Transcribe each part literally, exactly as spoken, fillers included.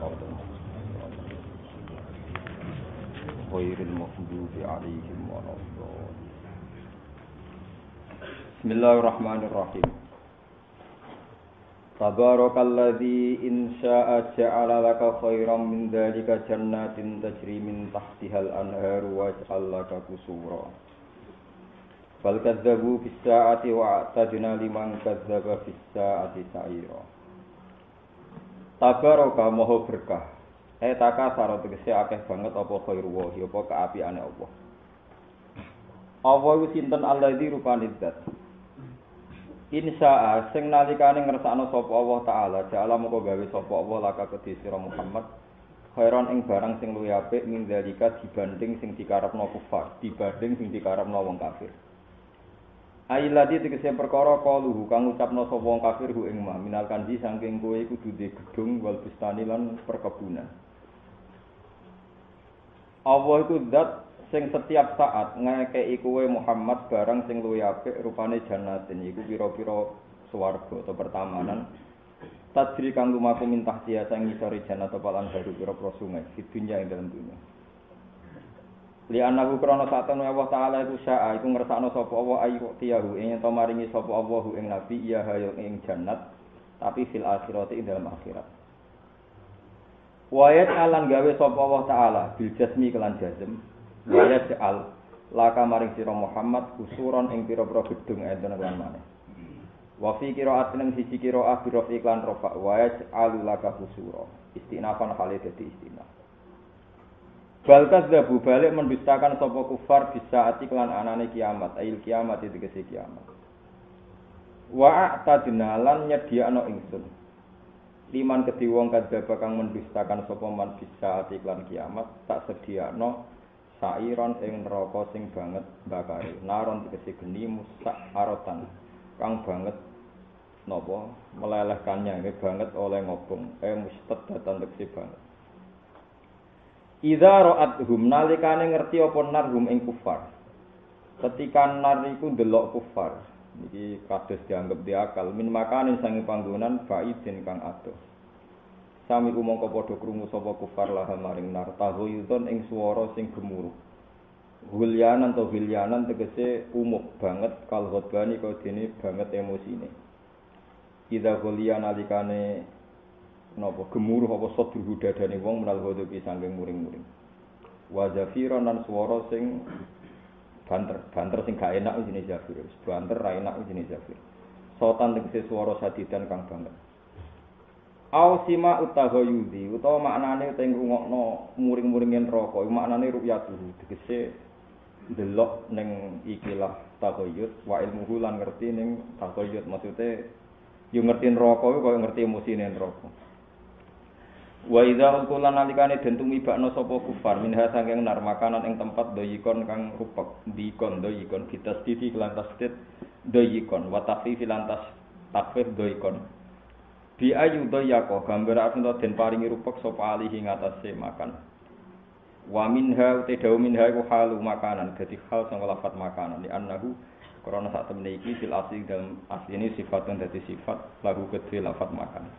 ghairil maghdubi 'alaihim waladdallin. Bismillahirrahmanirrahim. Tabarakalladzi in syaa'a ja'ala laka khairan min dzalika jannatin tajri min tahtihal anharu wa ja'al laka qusura. Bal kadzdzabu bis sa'ati wa a'tadna liman kadzdzaba bis sa'ati sa'ira. Tabaraka maha berkah. Eh taka saro tegese akeh banget apa khairu wa apa kaapiane Allah. Allah iku sinten alladzi rupane zat. Insya'a sing nalikane ngersakno sapa Allah taala ja'ala moko gawe sapa Allah laka kedhi sira Muhammad khairan ing barang sing luwih apik min dzalika dibanding sing dikarepno kufar dibanding sing dikarepno wong kafir. Ailadi tegese perkara kaluhu kang ucapno sapa wong kafir hu ing mah minal kanji saking kowe kudu duwe gedung wal bustani lan perkebunan. Allah iku zat sing setiap saat ngekeki kowe Muhammad barang sing luwih apik rupane jannatin iku pira-pira swarga atau pertamanan tajri kang lumaku mintah tiasa ngisori jannat palan baru pira-pira sungai di dunya ing dalam dunya. Li anahu krana satene Allah taala iku syaa iku ngersakno sapa Allah ayu tiyahu ing ento maringi sapa Allah ing nabi ya hayo ing jannat tapi fil akhirati ing dalam akhirat. Wa ya'alan gawe sapa Allah taala bil jasmi kelan jazm wa ya'al laka maring sira Muhammad kusuron ing pira-pira gedung enten lan maneh. Wa fi qira'atin ing siji qira'ah bi rafi iklan rafa wa ya'al laka kusura istinafan hale dadi istinaf. Bal kadzdzabu balik mendustakan sapa kufar bisa ati kelan anane kiamat ail kiamat itu tegese kiamat. Wa a'tadna lan nyediakno ingsun liman kedhi wong kadzdzaba kang mendustakan sapa man bisa ati kelan kiamat tak sediakno sairon ing neraka sing banget bakare naron tegese geni musak arotan kang banget napa melelehkannya nggih banget oleh ngobong eh mustad datan tegese banget. Idza ra'athum nalikane ngerti apa narhum ing kufar. Ketika nar iku ndelok kufar, iki kados dianggep diakal min makane sange panggonan baidin kang adoh. Sami kumangka padha krungu sapa kufar lah maring nar tahoyuton ing swara sing gemuruh. Hulyanan to hilyanan tegese umuk banget kal ghadbani kok dene banget emosine. Idza hulyan nalikane napa gemuruh apa sadruhu dadane wong menal hodopi saking muring-muring. Wa zafiran lan swara sing banter, banter sing gak enak jenenge zafir. Banter ra enak jenenge zafir. Sotan tegese swara sadidan kang banget. Au sima utaghayudi utawa maknane teng rungokno muring-muringen neraka, maknane ru'yatuhu tegese delok ning ikilah taghayyud wa ilmuhu lan ngerti ning taghayyud maksude yo ngerti neraka kaya ngerti emosine neraka. Wa idza ulqulan nalikane den tumibakno sapa kufar minha saking nar makanan ing tempat doyikon kang rupek dikon doyikon kitas titi kelan tasdid doyikon wa tafifi lantas takfif doyikon bi ayu doyako gambar arep den paringi rupek sapa alihi ngatasé makan wa minha uta dawu minha iku halu makanan dadi hal sing lafat makanan di annahu krana sak temene iki fil asli dalam asline sifatun dadi sifat lagu kedhe lafat makan.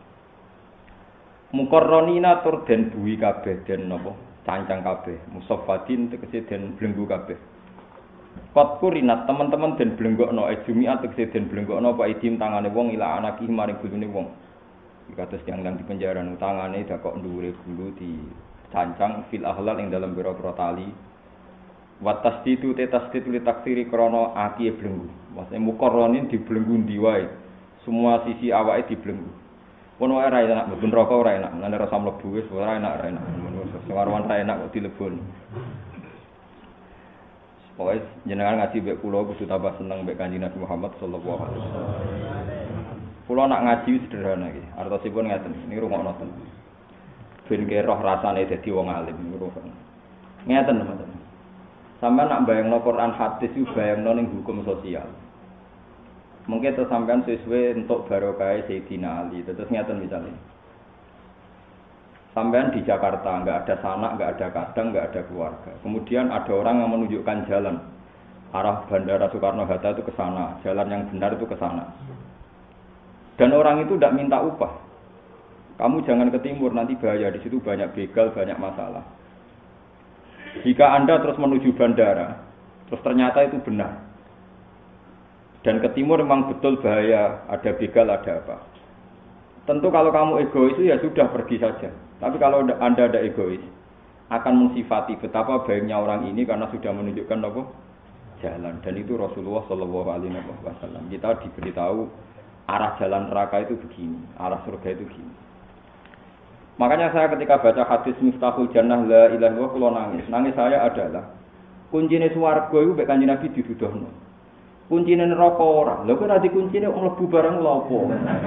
Mukarronina tur den buwi kabeh den napa cancang kabeh musaffadin tegese den blenggu kabeh. Qad kurinat teman-teman den blenggokno ejumiat tegese den blenggokno apa idim tangane wong ila anaki maring gulune wong. Iki kados yang nang di penjara tangane dakok dhuwure gulu di cancang fil ahlal ing dalam biro-biro tali. Wa tasdidu te tasdid li taksiri krana akiye blenggu. Maksudnya mukarronin dibelenggu ndi wae. Semua sisi awake dibelenggu. Pun wae ra enak, mlebu neraka ora enak, ngene rasa mlebu wis ora enak, ora enak. Sing arwan ra enak kok dilebon. Pokoke jenengan ngaji mbek kula kudu tambah seneng mbek Kanjeng Nabi Muhammad sallallahu alaihi wasallam. Kula nak ngaji sederhana iki, artosipun ngeten, niki rungokno ten. Ben ke roh rasane dadi wong alim niku. Ngeten teman-teman. Sampeyan nak bayangno Quran hadis iku bayangno ning hukum sosial. Mungkin terus sampean sesuai untuk barokah Sayyidina Ali. Terus ngeten misalnya. Sampean di Jakarta, enggak ada sanak, enggak ada kadang, enggak ada keluarga. Kemudian ada orang yang menunjukkan jalan. Arah Bandara Soekarno-Hatta itu ke sana, jalan yang benar itu ke sana. Dan orang itu tidak minta upah. Kamu jangan ke timur, nanti bahaya, di situ banyak begal, banyak masalah. Jika Anda terus menuju bandara, terus ternyata itu benar. Dan ke timur memang betul bahaya, ada begal, ada apa. Tentu kalau kamu egois itu ya sudah pergi saja. Tapi kalau Anda ada egois, akan mensifati betapa baiknya orang ini karena sudah menunjukkan apa? Jalan. Dan itu Rasulullah Shallallahu Alaihi Wasallam. Kita diberitahu arah jalan neraka itu begini, arah surga itu begini. Makanya saya ketika baca hadis Miftahul Jannah la ilaha illallah kula nangis. Nangis saya adalah kuncine swarga iku mek Kanjeng Nabi diduduhno. Kuncine neraka ora. Lha kok ora dikuncine wong mlebu barang lha apa?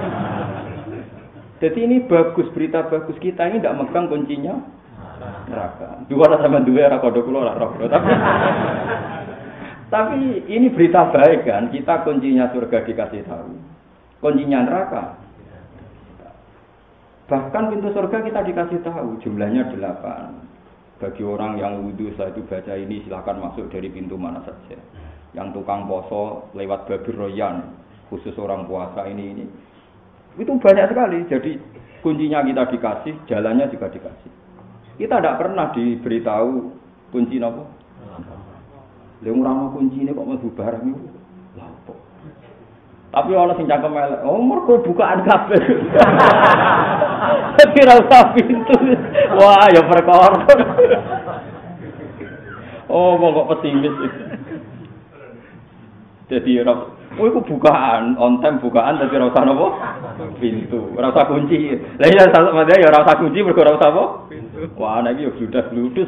Jadi ini bagus, berita bagus, kita ini tidak megang kuncinya neraka. Dua sama dua ora kodho kula ora roh. Tapi tapi ini berita baik kan, kita kuncinya surga dikasih tahu. Kuncinya neraka. Bahkan pintu surga kita dikasih tahu, jumlahnya delapan. Bagi orang yang wudhu setelah itu baca ini silakan masuk dari pintu mana saja. Yang tukang poso lewat Babir Royan, khusus orang puasa ini ini. Itu banyak sekali. Jadi kuncinya kita dikasih, jalannya juga dikasih. Kita tidak pernah diberitahu kunci apa. Lha ora kunci ini kok mlebu barang itu. Lha apa? Tapi ana sing cangkem elek. Oh, mergo bukaan kabeh. Kira usah pintu. Wah, ya perkara. Oh, kok pesimis. Jadi ora oh iku bukaan, on time bukaan tapi ora usah napa? Pintu. Ora usah kunci. Lah iya sampeyan ya ora usah kunci mergo ora usah apa? Pintu. Wah, nek iki yo bludas bludus.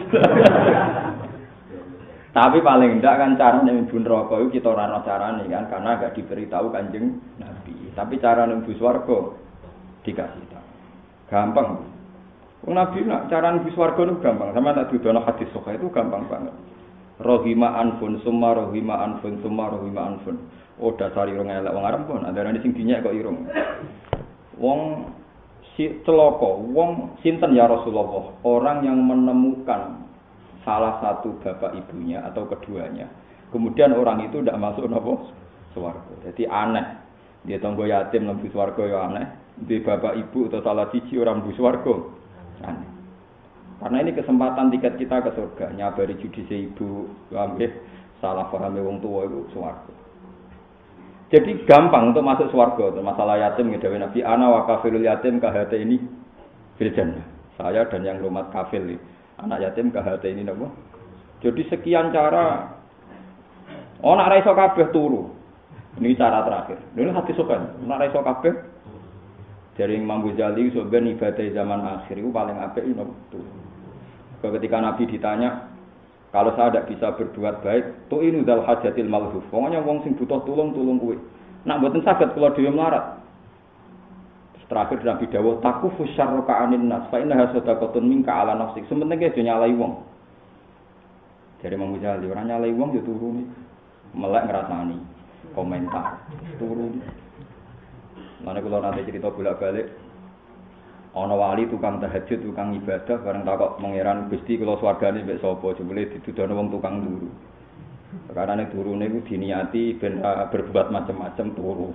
Tapi paling ndak kan carane mlebu neraka iku kita ora ana carane kan karena gak diberitahu Kanjeng Nabi. Tapi cara mlebu swarga dikasih tahu. Gampang. Wong Nabi nak cara mlebu swarga niku gampang. Sama tak dudono hadis sahih itu gampang banget. Rohima anfun summa rohima anfun summa rohima anfun. Oh dasar irung elek wong Arab pun andarane sing dinyek kok irung. Wong si celaka, wong sinten ya Rasulullah? Orang yang menemukan salah satu bapak ibunya atau keduanya. Kemudian orang itu tidak masuk nopo swarga. Jadi aneh. Dia tanggo yatim mlebu swarga ya aneh. Di bapak ibu atau salah siji orang mlebu swarga. Aneh. Karena ini kesempatan tiket kita ke surga. Nyabari judise ibu, ambil salah paham wong tua itu swarga. Jadi gampang untuk masuk swarga. Masalah yatim ngedawe Nabi ana wa kafilul yatim kahate ini fil jannah. Saya dan yang rumah kafil ini. Anak yatim kahate ini napa? Jadi sekian cara. Oh nak ra iso kabeh turu. Ini cara terakhir. Dene hati sokan. Nak ra iso kabeh dari Imam Ghazali sebenarnya ibadah zaman akhir itu paling apik itu turu. Ketika Nabi ditanya, kalau saya tidak bisa berbuat baik, tu ini dal hajatil malhuf. Pokoknya wong sing butuh tulung tulung kuwi. Nak mboten saged kula dhewe melarat. Terakhir Nabi dawuh takufu syarra ka'anin nas fa innaha sadaqatun minka ala nafsik. Sementing ge nyalai wong. Jadi Imam Ghazali ora nyalai wong ya turu nih. Melek ngrasani komentar. Turu. Mane kula nanti cerita bolak-balik ana wali tukang tahajud, tukang ibadah bareng takok pangeran Gusti kula swargane mbek sapa jebule didudono wong tukang turu. Perkarane turune iku diniati ben berbuat macam-macam turu.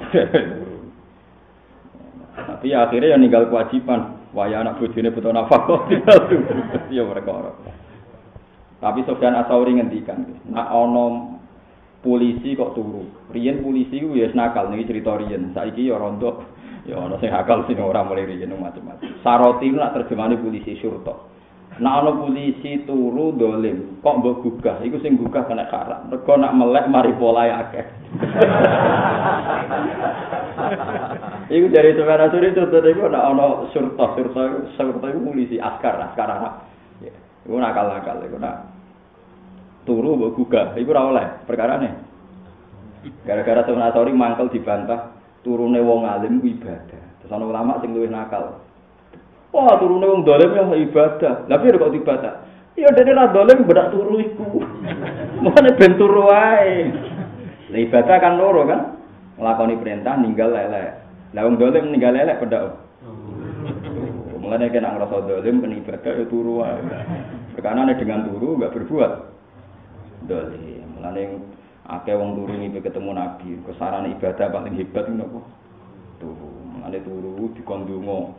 Tapi ya, akhirnya yang ninggal kewajiban waya anak bojone butuh nafkah ya perkara. Tapi Sofyan Ats-Tsauri ngendikan nek ana polisi kok turu. Riyen polisi ku ya nakal niki cerita riyen. Saiki ya rondo ya ana sing akal sing ora mulai riyen macam-macam. Saroti nak terjemahane polisi syurta. Nek ana polisi turu dolim kok mbok gugah iku sing gugah kena karak. Mergo nak melek mari polahe akeh. Iku dari sebenarnya suri contoh itu nak ono surta surta surta itu polisi askar askar anak. Ya, itu nakal nakal itu nak turu mbok gugah. Iku ora oleh perkarane. Gara-gara sebenarnya suri mangkel dibantah turune wong alim ku ibadah. Terus ana ulama sing luwih nakal. Wah turune wong dolim ya ibadah. Lah piye kok ibadah? Ya dene ra dolim bedak turu iku. Mane ben turu wae. Lah ibadah kan loro kan? Nglakoni perintah ninggal lelek. Lah wong dolim ninggal elek pedak. Mulane kena ngrasa dolim ben ibadah ya turu wae. Perkarane dengan turu enggak berbuat dolim. Mulane akeh wong turu iki ketemu Nabi, kesarane ibadah paling hebat niku napa? Turu. Mulane turu dikon donga.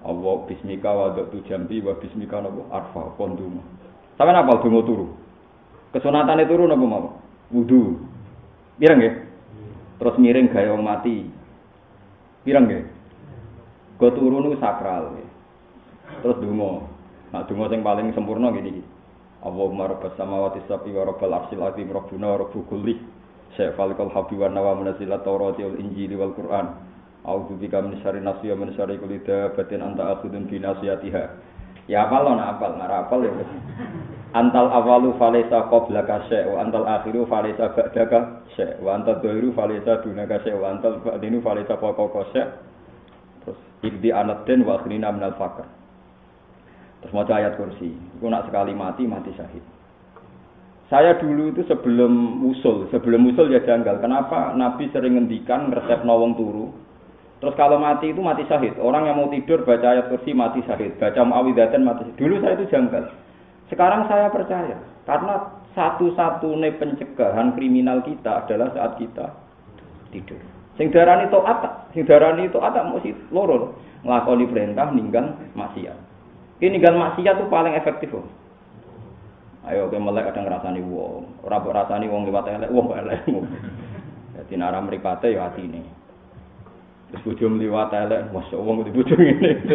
Allah bismika wa tu jambi wa bismika napa arfa pondungo. Sampeyan apal donga turu? Kesunatane turu napa mawon? Wudu. Pirang nggih? Terus miring gawe wong mati. Pirang nggih? Go turu niku sakral nggih. Terus donga. Nek donga sing paling sempurna ngene iki. Allahumma rabbas samawati sab'i wa rabbal arsyil azim rabbuna wa rabbul kulli syai'al habbi wa nawa munazilat tawrati wal injili wal qur'an a'udzu bika min syarri nafsi wa min syarri kulli dabatin anta akhudun bi nasiyatiha. Ya apal ana apal, ora apal ya. Antal awalu falaysa qablaka syai' wa antal akhiru falaysa ba'daka syai' wa antal dhairu falaysa dunaka syai' wa antal ba'dinu falaysa fawqaka syai'. Terus ibdi anatin wa akhrina minal faqr. Terus maca ayat kursi. Iku nak sekali mati mati syahid. Saya dulu itu sebelum usul, sebelum usul ya janggal. Kenapa Nabi sering ngendikan resep nawang turu. Terus kalau mati itu mati syahid. Orang yang mau tidur baca ayat kursi mati syahid. Baca muawwidzatain mati syahid. Dulu saya itu janggal. Sekarang saya percaya. Karena satu-satunya pencegahan kriminal kita adalah saat kita tidur. Sing darani taat, sing darani taat mesti loro. Nglakoni perintah ninggal maksiat. Ini ninggal maksiat itu paling efektif. Loh. Ayo ke melek kadang ngrasani wong, ora mbok rasani wong liwat elek, wong kok elek. Dadi nek ora mripate ya atine. Wis bojo liwat elek, mosok wong kudu bojo ngene.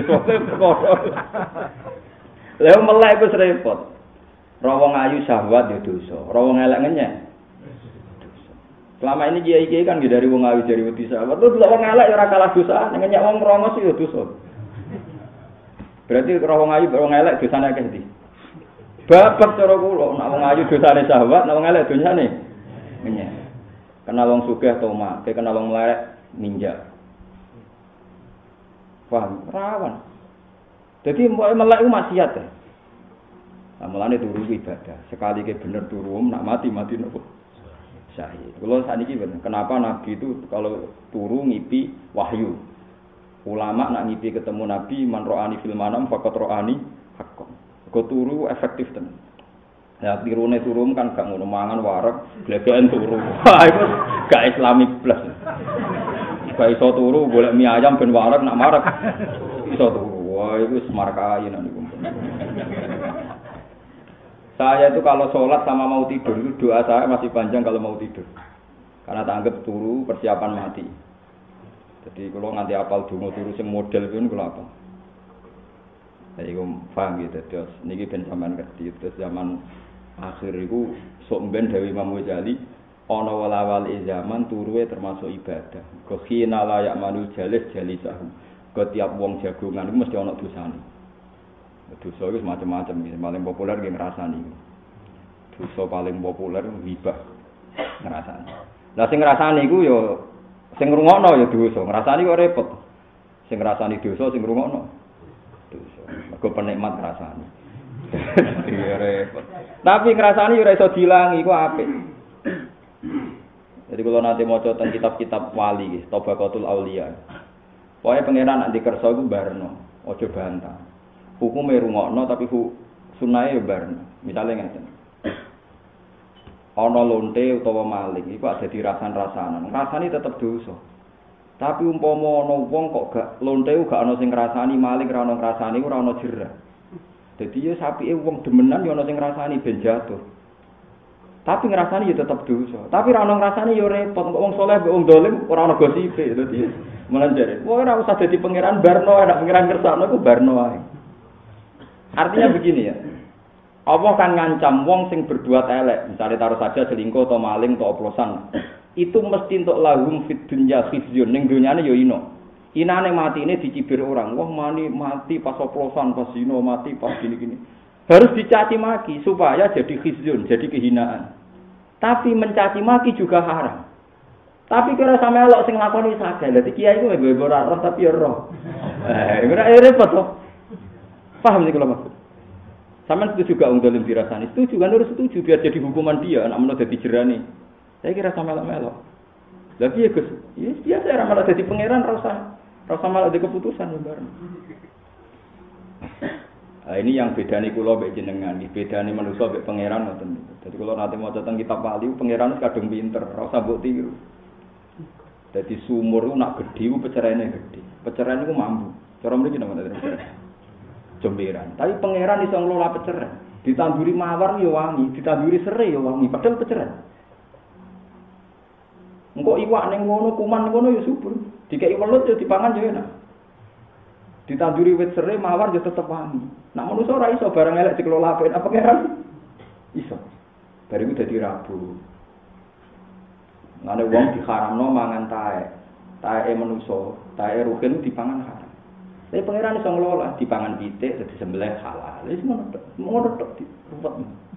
Lha melek wis repot. Ra wong ayu syahwat ya dosa, ra wong elek ngenyek. Dosa. Selama ini kiai-kiai kan dari wong ayu dari wedi syahwat, terus wong elek ya ora kalah dosa, ngenyek wong rongos ya dosa. Berarti ra wong ayu wong elek dosane akeh ndi? Bapak cara kula, nek wong ayu dosane syahwat, nek wong elek dosane ngenyek. Kenal wong sugih toma, ke kenal wong mlarek ninja. Paham? Rawan. Jadi mbok melek ku maksiat ya. Nah, mulane turu ibadah. Sekali ke bener turu, nak mati mati nopo? Syahid. Kula sakniki bener. Kenapa Nabi itu kalau turu ngipi wahyu? Ulama nak ngipi ketemu Nabi man ro'ani fil manam faqat ro'ani haqqan. Go turu efektif tenan. Ya tirune turu kan gak ngono mangan wareg, glegeken turu. Wah iku gak islamik plus. Gak iso turu golek mie ayam ben wareg nak mareg. Iso turu. Wah iku semarkai nek niku. Saya itu kalau sholat sama mau tidur itu doa saya masih panjang kalau mau tidur. Karena tak anggap turu persiapan mati. Jadi kalau nganti apal donga turu sing model pun kula apa. Saya iku paham gitu, terus niki ben sampean ngerti terus zaman akhir iku sok ben Dewi Imam Ghazali ana wala-wali zaman turuwe termasuk ibadah. Go khina layak manu jalis jalisahu. Go tiap wong jagongan iku mesti ana dosane. Dosa iku macam-macam iki, paling populer nggih ngrasani. Dosa paling populer hibah ngrasani. Lah sing ngrasani iku ya sing ngrungokno ya dosa, ngrasani kok repot. Sing ngrasani dosa sing ngrungokno dosa. Mergo penikmat ngrasani. Iya repot. Tapi ngrasani ora iso dilangi iku apik. Jadi kalau nanti maca teng kitab-kitab wali nggih, Tabaqatul Auliya. Pokoke pangeran nek dikersa iku barno, aja bantah. Hukume rungokno tapi hu sunahe ya barno. Misale ngeten. Ana lonte utawa maling iku ada dirasan-rasanan. Rasane tetep dosa. Tapi umpama ana wong kok gak lonte gak ana sing ngrasani, maling ora ana ngrasani, ora ana jerah. Dadi ya sapike wong demenan ya ana sing ngrasani ben jatuh. Tapi ngrasani ya tetep dosa. Tapi ora ana ngrasani ya repot. Kok wong saleh kok wong dolim ora ana gosipe. Dadi melanjare. Wong ora usah dadi pangeran barno, ana pangeran kersane ku barno wae. Artinya begini ya. Allah kan ngancam wong sing berbuat elek, misalnya taruh saja selingkuh atau maling atau oplosan. Itu mesti untuk lahum fid dunya khizyun, ning dunyane ya ino. Inane matine dicibir orang, wah mani mati pas oplosan, pas zina mati pas gini-gini. Harus dicaci maki supaya jadi khizyun, jadi kehinaan. Tapi mencaci maki juga haram. Tapi kira sama elok sing lakoni saged. Dadi kiai ku mbok ora roh tapi ya roh. Eh, ora repot to. Paham nih kalau maksud? Sama setuju juga wong dolim dirasani. Setuju kan harus setuju biar jadi hukuman dia, anak menawa dadi jerane. Saya kira sama melok-melok. Lah piye Gus? Ya biasa ora malah dadi pangeran ora usah. Ora usah malah ada keputusan bareng. Nah, ini yang bedane kula mbek jenengan, iki bedane manusa mbek pangeran ngoten. Dadi kula nate maca teng kitab wali, pangeran kadung pinter, ora usah mbok tiru. Dadi sumur ku nak gedhe ku pecerene gedhe. Pecerene ku mambu. Cara mriki napa peceran? Jomberan. Tapi pangeran iso ngelola peceran. Ditanduri mawar ya wangi, ditanduri serai ya wangi, padahal peceran. Engko iwak ning ngono, kuman ngono ya subur. Dikeki welut ya dipangan ya enak. Ditanduri wit serai mawar ya tetep wangi. Nak manusa ora iso barang elek dikelola apik, apa pangeran? Iso. Bariku dadi rabu. Ngene wong diharamno mangan taek. Taeke manusa, taeke ruhin dipangan haram. Tapi pangeran iso ngelola dipangan pitik dadi sembelih halal. Wis ngono tok. Ngono tok ruwet.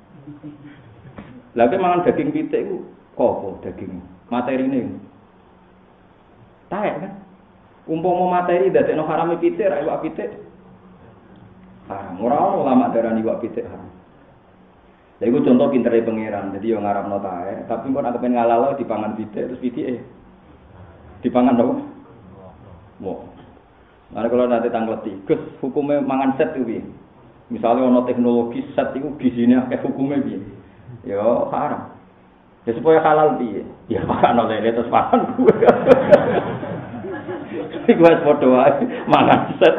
Lah mangan daging pitik iku kopo daging materine. Taek kan. Umpama materi dadekno harame pitik ra iwak pitik. Haram. Ora ono ulama darani iwak pitik haram. Lha iku contoh pintere pangeran. Jadi yo ngarapno taek, tapi kok nek pengen ngalalo dipangan pitik terus pitike dipangan opo? Wo. Nah, kalau nanti tanggleti, Gus, hukumnya mangan set itu piye? Misalnya ono teknologi set itu gizinya kayak hukumnya piye? Ya haram. Ya supaya halal piye? Ya makan oleh terus makan gue. Iku wis padha wae mangan set.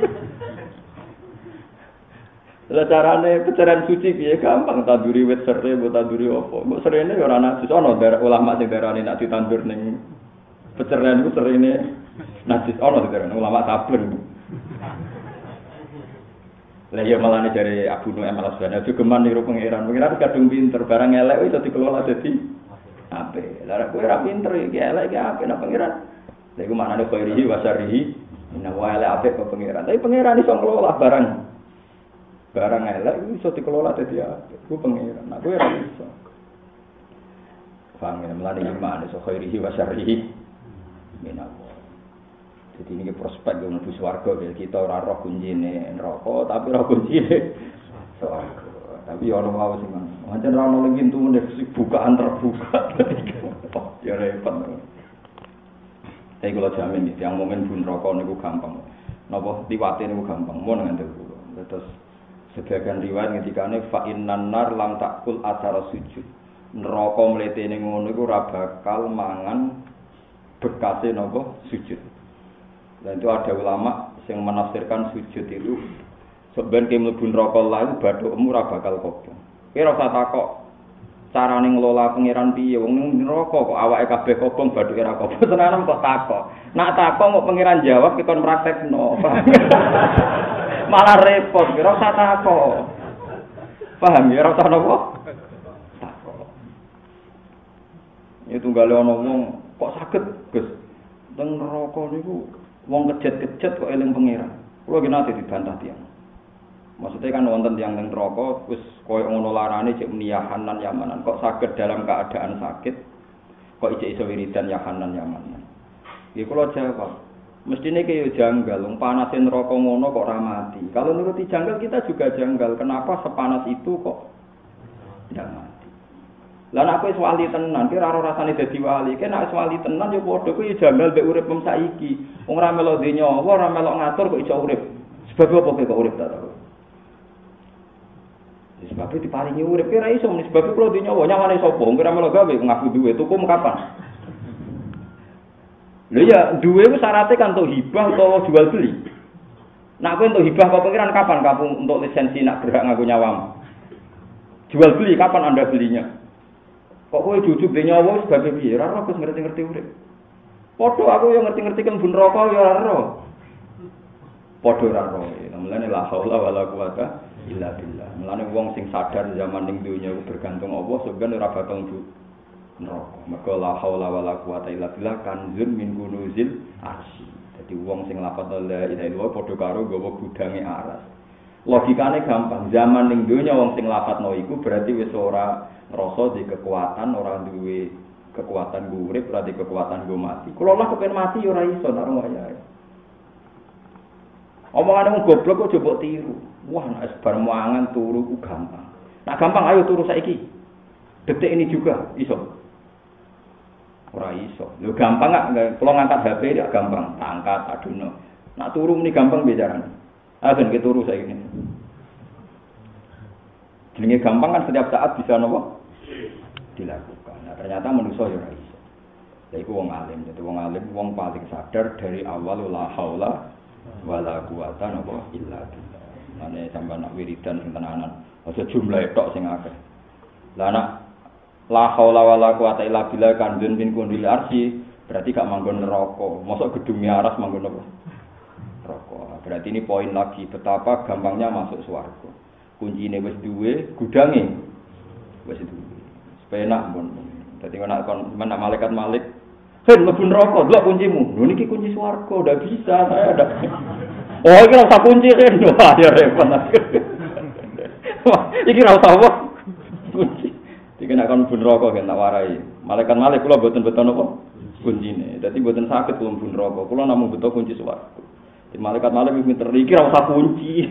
Lah carane peceran suci piye gampang tanduri wit serai, mbok tanduri apa? Mbok serene ya ora najis ana ulama sing darani nek ditandur ning peceran iku serene najis ana didarani ulama sableng. Lah ya malane dari Abu Nu'aim al-Asbahani geman niru pangeran. Pangeran kadung pinter, barang elek iso dikelola dadi apik. Lah kowe ora pinter iki elek iki apik nang pangeran. Lha iku maknane khairihi wa syarrihi inna wa elek apik kok pangeran. Tapi pangeran iso ngelola barang. Barang elek iso dikelola dadi apik. Ku pangeran. Nah kowe ora iso. Paham ya malane iman iso khairihi wa syarrihi inna jadi ini prospek yang menuju swarga kita ora roh kuncine neraka tapi roh kuncine swarga. Tapi ya ono wae sing ngono. Pancen ora ono lagi pintu bukaan terbuka. Ya repot. Saya kalau jamin yang momen bun neraka niku gampang. Napa liwate niku gampang. Mun ngandel kula. Terus sebagian riwayat ngendikane fa innan nar lam takul atsara sujud. Neraka mletene ngono iku ora bakal mangan bekase napa sujud. Dan itu ada ulama yang menafsirkan sujud itu sebenarnya ke mlebu neraka lae bathukmu ora bakal kobong. Kowe ora usah takok carane ngelola pangeran piye wong ning neraka kok awake kabeh kobong bathuke ora kobong. Tenan kok takok. Nak takok kok pangeran jawab kita praktekno. Malah repot, ora usah takok. Paham ya ora usah napa? Takok. Itu tunggale ana wong kok saged, Gus. Teng neraka niku wong kejet-kejet kok eling pangeran. Kulo ki nate dibantah tiyang. Maksudnya kan wonten tiyang ning neraka wis koyo ngono larane cek niyahan lan yamanan. Kok saged dalam keadaan sakit kok ijek iso wiridan yahanan yamanan. Iki kulo jawab. Mestine ki yo janggal, wong panase neraka ngono kok ora mati. Kalau nuruti janggal kita juga janggal. Kenapa sepanas itu kok tidak mati? Lah nek kowe wali tenan, ki ora rasane dadi wali. Ki nek wali tenan ya padha kuwi janggal mek urip mem saiki. Wong ora melok nyawa, ora melok ngatur kok iso urip. Sebab apa kowe kok urip ta to? Sebab diparingi urip ki ora iso, sebab kulo di nyawa, nyawane sapa? Wong ora melok gawe ngaku duwe, tuku kapan? Lha ya duwe ku syaratnya kan untuk hibah utawa jual beli. Nek kowe untuk hibah kok pengiran kapan kamu untuk lisensi nak berhak ngaku nyawamu? Jual beli kapan Anda belinya? Kok kowe jujug de nyawa sebab piye? Ora ora wis ngerti-ngerti urip. Padha aku yo ngerti-ngerti kan bun neraka yo ora ora. Padha ora ora. Mulane la haula wala quwata illa billah. Mulane wong sing sadar zaman ning donya iku bergantung Allah sebenarnya ora bakal mlebu neraka. Mergo la haula wala quwata illa billah kanzun min kunuzil arsy. Dadi wong sing lafadz la ilaha illallah padha karo gawa gudange aras. Logikane gampang. Zaman ning donya wong sing lafadzno iku berarti wis ora ngrasa di kekuatan, ora duwe kekuatan urip, ora di kekuatan go mati. Kulo lah kepen mati ora iso nek ora wayahe. Omongane wong goblok kok coba tiru. Wah, nek bar mangan turu ku gampang. Nak gampang ayo turu saiki. Detik ini juga iso. Ora iso. Lho gampang gak kulo ngangkat H P ya gampang, angkat aduno. Nak turu muni gampang bicarane. Ah ben ki turu saiki. Jenenge gampang kan setiap saat bisa nopo dilakukan. Nah, ternyata manusia ya ora iso. Lha iku wong alim, dadi wong alim wong paling sadar dari awal la haula wala quwata napa illa billah. Ane sampeyan nak wiridan sing tenanan, aja jumlahe tok sing akeh. Lah nak la haula wala quwata illa billah kanjeng pin kundil arsi, berarti gak manggon neraka. Mosok gedung miaras manggon apa? Neraka. Berarti ini poin lagi betapa gampangnya masuk swarga. Kuncine wis duwe, gudange wis duwe. Penak pun. Dadi nek kon menak malaikat malik, "Hen mlebu neraka, delok kuncimu." Lho niki kunci swarga, ndak bisa saya ada. Oh, iki ora usah kunci kan. Wah, ya repot. Wah, iki ora usah apa? Kunci. Iki nek kon mlebu neraka kan tak warai. Malaikat malik kula mboten-mboten apa? Kuncine. Dadi mboten saged kula mlebu neraka. Kula namung butuh kunci swarga. Di malaikat malik pinter iki ora usah kunci.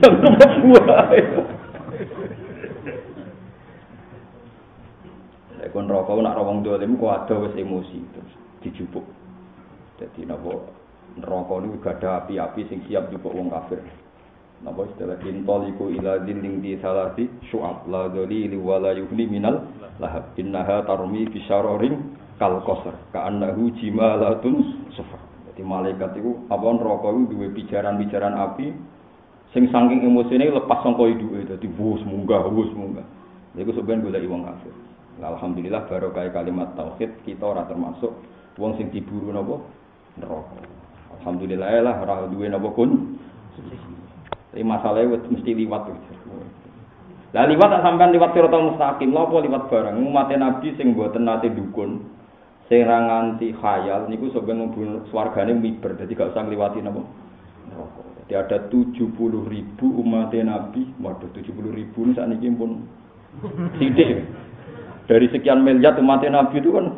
Kon rokok nak rawang dolim ku ada wis emosi terus dijupuk. Dadi napa neraka niku gadah api-api sing siap jupuk wong kafir. Napa istilah intoliku ila dzilling di salati syu'ab la dzalili wala yuhni minal lahab innaha tarmi bi syararin kal qasr ka'annahu jimalatun sufar. Dadi malaikat iku apa neraka iku duwe pijaran-pijaran api sing saking emosine lepas sangka iduke dadi wus munggah wus munggah. Lha iku sampeyan golek wong kafir. Alhamdulillah barokah kalimat tauhid kita ora termasuk wong sing diburu napa neraka. Alhamdulillah lah ora duwe napa kun. Tapi masalahe mesti liwat. Lah liwat tak sampean liwat siratal mustaqim, lha apa liwat barang umat Nabi sing mboten nate dukun, sing ra nganti khayal niku sampeyan mlebu swargane miber, dadi gak usah ngliwati napa neraka. Jadi ada tujuh puluh ribu umat Nabi, waduh tujuh puluh ribu sakniki pun sithik. Dari sekian miliar umat Nabi itu kan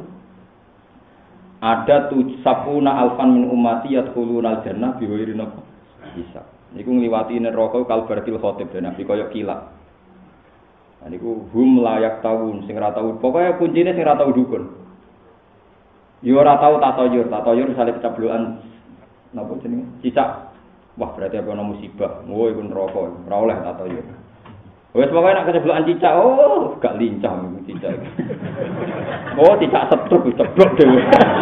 ada tujuh sapuna alfan min ummati yadkhuluna al-jannah bi ghairi hisab. Niku ngliwati neraka kalbartil khotib dan Nabi kaya kilat. Nah niku hum layak tahun sing ora tau pokoke kuncine sing ora tau dukun. Yo ora tau tatoyur, tatoyur misale keceblokan napa jenenge? Cicak. Wah berarti ana musibah. Oh iku neraka, ora oleh tatoyur. Wes pokoke nek keceblokan cicak, oh gak lincah iku cicak. Oh cicak setruk ceblok dhewe.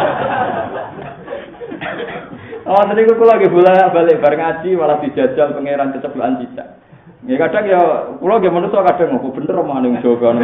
Oh tadi kula lagi bolak-balik bar ngaji malah dijajal pangeran keceblokan cicak. Nggih kadang ya kula nggih manusa kadang ngopo bener omongan Jawa.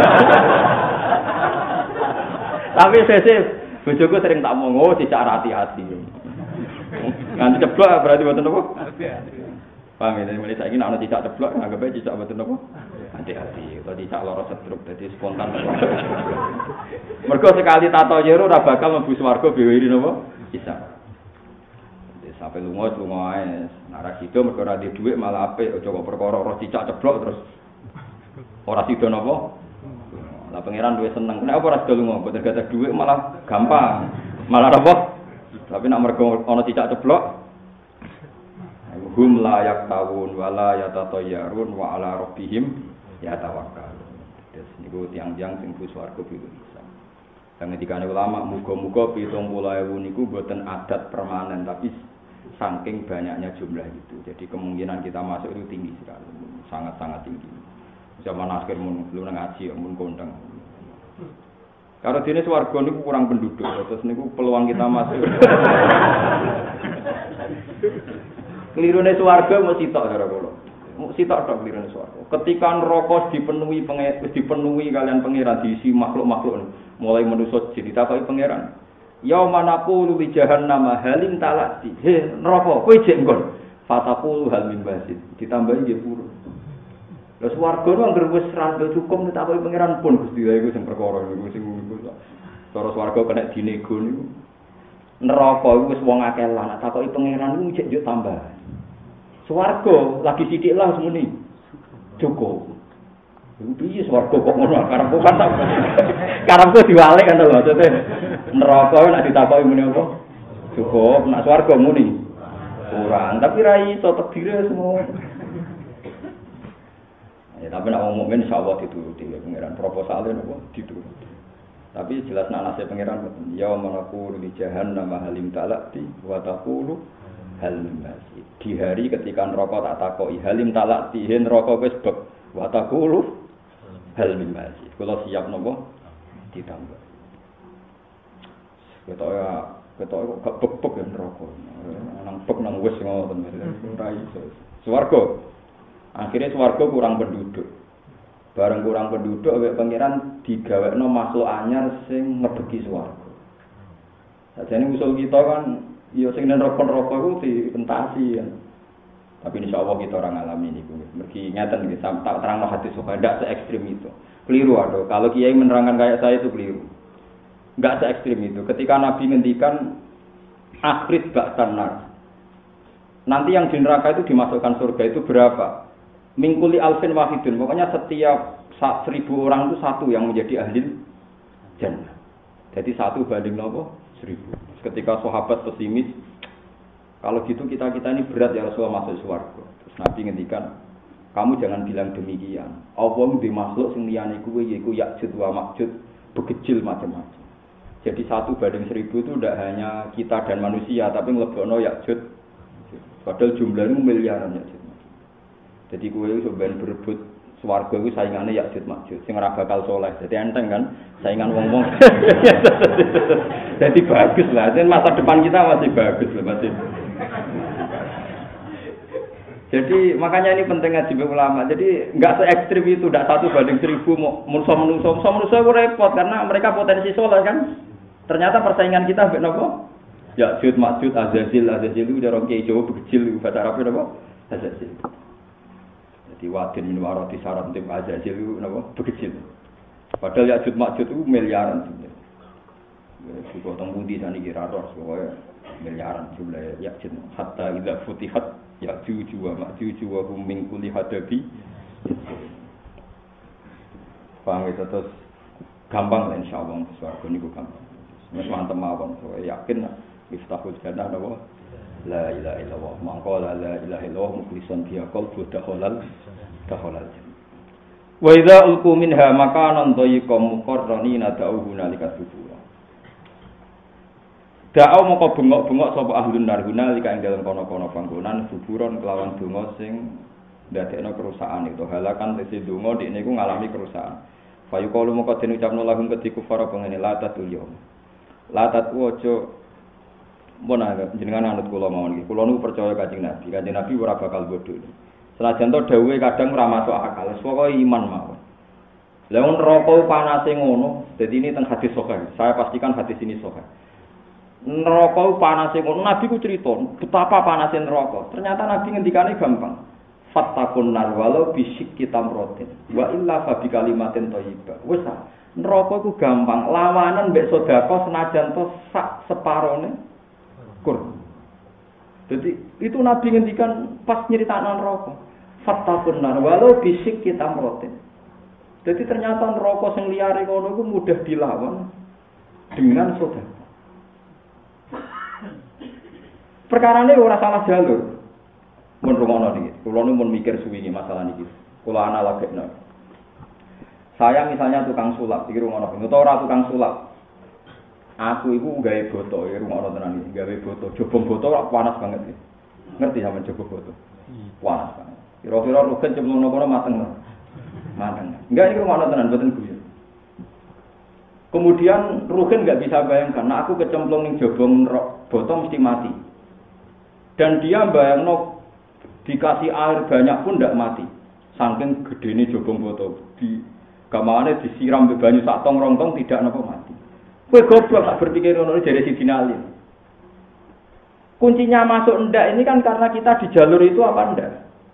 Tapi sesuk bojoku sering tak omong, oh cicak hati-hati. Nganti ceblok berarti mboten apa? Hati-hati. Paham ya, mulai saiki nek ana cicak ceblok anggap ae cicak mboten apa? Hati-hati. Kalau cicak lara setruk dadi spontan. Mergo sekali tato yero ora bakal mlebu swarga bewiri napa? Cicak. Wis sampe lunga lunga ae. Nek ra sida mergo ora duwe dhuwit malah apik aja kok perkara ora cicak ceblok terus ora sida napa? Lah pangeran duwe seneng. Nek apa ora sida lunga mboten gadah dhuwit malah gampang. Malah apa? Tapi nek mergo ana cicak ceblok hum la yaktawun wa la yatatayyarun wa ala rabbihim yatawakkalun. Terus niku tiang-tiang sing bus swarga pitu bisa. Lah ngendikane ulama muga-muga pitung puluh ewu niku mboten adat permanen tapi saking banyaknya jumlah itu. Jadi kemungkinan kita masuk itu tinggi sekali, sangat-sangat tinggi. Zaman akhir mun lu nang ngaji mun kondang. Kalau dene swarga niku kurang penduduk, terus niku peluang kita masuk. Kelirune swarga mesti sitok karo kula. Mesti sitok tok kelirune swarga. Ketika neraka dipenuhi pengen dipenuhi kalian pangeran diisi makhluk-makhluk mulai manusa jin ditakoki pangeran. Ya manaqulu li jahannam halim talati. He neraka kowe jek nggon. Fataqulu hal min basid. Ditambahi nggih purun. Lah swarga ku anggere wis rada cukup ditakoki pangeran pun Gusti ya iku sing perkara niku sing niku. Cara swarga kena dinego niku. Neraka iku wis wong akeh lan takoki pangeran iku jek yo tambah. Swarga lagi sithik lah semuni. Cukup. Iku piye swarga kok ngono karepku kan tak. Karepku diwalik kan lho maksudnya. Neraka nek ditakoki muni apa? Cukup, nek swarga muni kurang, tapi ra iso takdire semua. Ya tapi nek wong mukmin insyaallah dituruti pangeran proposale napa dituruti. Tapi jelas nek nasib pangeran ya manaqulu li jahannam halim talati wa taqulu hal masih. Di hari ketika neraka tak takoki halim talati neraka wis bek wa taqulu hal masih. Kula siap napa ditambah. Ketok ya Ketok kok gak bek-bek ya neraka. Nang bek nang wis ngoten ora iso. Swarga. Akhirnya swarga kurang penduduk. Bareng kurang penduduk awake pangeran digawekno makhluk anyar sing ngebeki swarga. Sajane usul kita kan ya sing neraka-neraka iku dientasi kan. Tapi insyaallah kita ora ngalami niku. Mergi ngeten iki tak terangno hadis sok ndak se ekstrem itu. Keliru aduh. Kalau kiai menerangkan kayak saya itu keliru. Enggak se ekstrem itu. Ketika Nabi ngendikan akhir ba'tan nar. Nanti yang di neraka itu dimasukkan surga itu berapa? Mingkuli alfin wahidun. Pokoknya setiap seribu orang itu satu yang menjadi ahli jannah. Jadi satu banding nopo seribu. Ketika sahabat pesimis, kalau gitu kita kita ini berat ya Rasulullah masuk surga. Terus Nabi ngendikan, kamu jangan bilang demikian. Allah di makhluk sing liyane kuwe yaiku Ya'jud wa Ma'jud, bekecil macam-macam. Jadi satu banding seribu itu tidak hanya kita dan manusia, tapi ngelebono Ya'jud. Padahal jumlahnya miliaran Ya'jud. Jadi kue itu sebenarnya berebut swarga itu saingannya Ya'jud Ma'jud. Sing ora bakal soleh. Jadi enteng kan saingan wong-wong. Jadi bagus lah. Jadi masa depan kita masih bagus lah masih. Jadi makanya ini penting ngaji ulama. Jadi enggak se ekstrim itu, tidak satu banding seribu mau musuh menungso. Musuh menungso itu repot karena mereka potensi soleh kan. Ternyata persaingan kita mbek napa? Ya'jud Ma'jud Azazil Azazil itu cara kiai Jawa bekecil bahasa Arab napa? Azazil. Jadi wadin min warati syarat tim Azazil itu napa? Bekecil. Padahal Ya'jud Ma'jud itu miliaran sebenarnya. Ya suku teng pundi saniki ra ros pokoke miliaran jumlah Ya'jud hatta idza futihat Ya'juj wa Ma'juj wa hum min kulli hadabi. Paham itu terus gampang lah insyaallah swarga niku gampang. Wis mantep mawon, so yakin iftahul jannah napa la ilaha illallah mangqala la ilaha illallah mukhlishan biha qalbu dakhalal dakhalal wa idza ulqu minha makanan dayyiqan muqarranina da'uhu nalika subura da'u moko bengok-bengok sapa ahlun nar nalika ing dalem kono-kono panggonan suburon kelawan donga sing ndadekno kerusakan itu halakan tesi donga dik niku ngalami kerusakan fayuqalu moko den ucapno lahum ketiku para pengene latatul yom latat wojo bona jenengan anut kula mawon iki kula nu percaya Kanjeng Nabi Kanjeng Nabi ora bakal bodho senajan to dawuhe kadang ora masuk akal wis pokoke iman mawon lha wong neraka panase ngono dadi ini teng hadis sahih saya pastikan hadis ini sahih neraka panase ngono Nabi ku crito betapa panase neraka ternyata Nabi ngendikane gampang fattakun nar walau bisik kitam rotin wa illa fa bi kalimatin thayyibah wis neraka ku gampang lawanan mbek sedekah senajan to sak separone kur. Jadi itu Nabi ngendikan pas nyeritakno neraka. Fattaqun nar walau bisik kita merotin. Jadi ternyata neraka sing liyare kono iku mudah dilawan dengan sedekah. Perkarane ora salah jalur. Mun rumono niki. Kula nu mun mikir suwi masalah niki. Kula analogekno. Saya misalnya tukang sulap, iki rumono ben utawa ora tukang sulap. Aku iku gawe boto, iki rumono tenan iki, gawe boto. Jobong boto kok panas banget iki. Ngerti sampean jobong boto? Panas banget. Kira-kira rugen cemplung kono mateng. Mateng. Enggak iki rumono tenan mboten guyon. Kemudian rugen enggak bisa bayangkan, nah aku kecemplung ning jobong boto mesti mati. Dan dia bayangno dikasih air banyak pun ndak mati. Saking gedene jobong boto di gamane disiram be banyu sak tong rong tong tidak napa mati. Kowe goblok tak berpikir ngono jare Sidin Ali. Kuncinya masuk ndak ini kan karena kita di jalur itu apa ndak?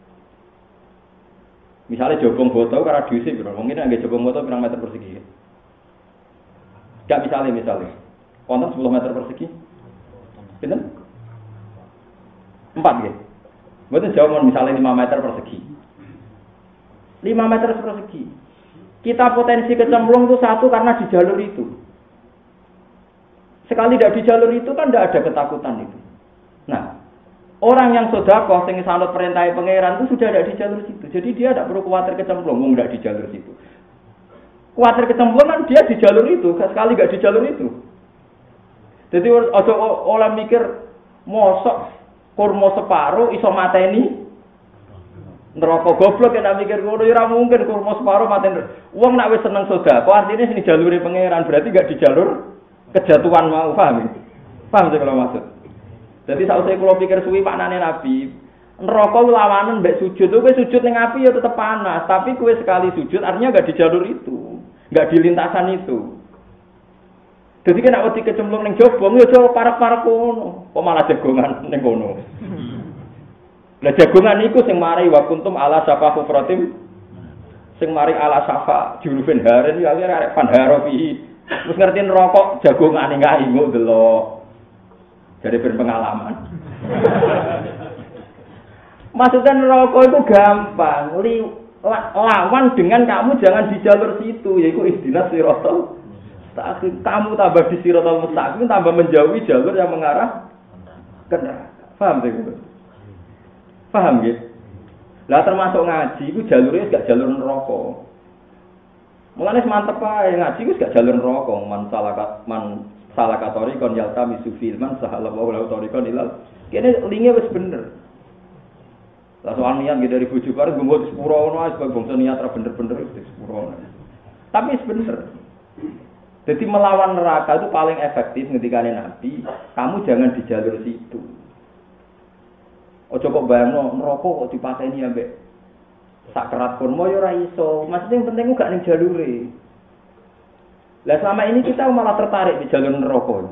Misalnya jobong botol karena diusir piro? Mungkin nggak jobong botol pirang meter persegi. Enggak misalnya misalnya. Wonten sepuluh meter persegi. Pinten? empat nggih. Mboten jauh misalnya lima meter persegi. lima meter persegi. Kita potensi kecemplung itu satu karena di jalur itu. Sekali tidak di jalur itu kan tidak ada ketakutan itu. Nah, orang yang sedekah sing sanut perintah pangeran itu sudah ada di jalur situ. Jadi dia tidak perlu khawatir kecemplung, wong tidak di jalur situ. Khawatir kecemplung kan dia di jalur itu, sekali tidak di jalur itu. Jadi ojo oleh mikir mosok kurma separuh iso mateni neraka goblok nek mikir ngono ya ora mungkin kurma separo maten. Wong nek wis seneng sedekah, kok artine sing jalure pangeran berarti gak di jalur kejatuhan mau, paham? Paham sih kalau maksud? Jadi saat saya kalau pikir suwi maknane Nabi, neraka lawanan mbek sujud, kowe sujud ning api ya tetep panas, tapi kowe sekali sujud artinya enggak di jalur itu, enggak di lintasan itu. Jadi kan nek wedi kecemplung ning jobong ya aja parek-parek kono, kok malah jagongan ning kono. Lah jagongan iku sing mari wa kuntum ala safa hufratim sing mari ala safa jurufin haren ya arek panharofi. Terus ngerti neraka jagongane ngae engko delok. Jadi berpengalaman. Maksudnya neraka itu gampang, li, lawan dengan kamu jangan di jalur situ, yaitu ihdinas siratal mustaqim. Kamu tambah di siratal mustaqim, tambah menjauhi jalur yang mengarah ke neraka. Paham tidak? Paham gitu? Lah termasuk ngaji, itu jalurnya gak jalur neraka. Mulane mantep ae ngaji itu gak jalur neraka, man salakat man salah katori kon yalta misufil man sahala wa la torikon ilal kene linge wis bener lah soal niat gitu dari bojo bareng gumbo di sepuro ngono sebagai bangsa niat ra bener-bener di sepuro tapi wis bener jadi melawan neraka itu paling efektif ngendikane Nabi kamu jangan di jalur situ ojo kok bayangno neraka kok dipateni ambek sak kerat pun moyo ora iso maksudnya yang penting gak ning jalure. Lah selama ini kita malah tertarik di jalur neraka.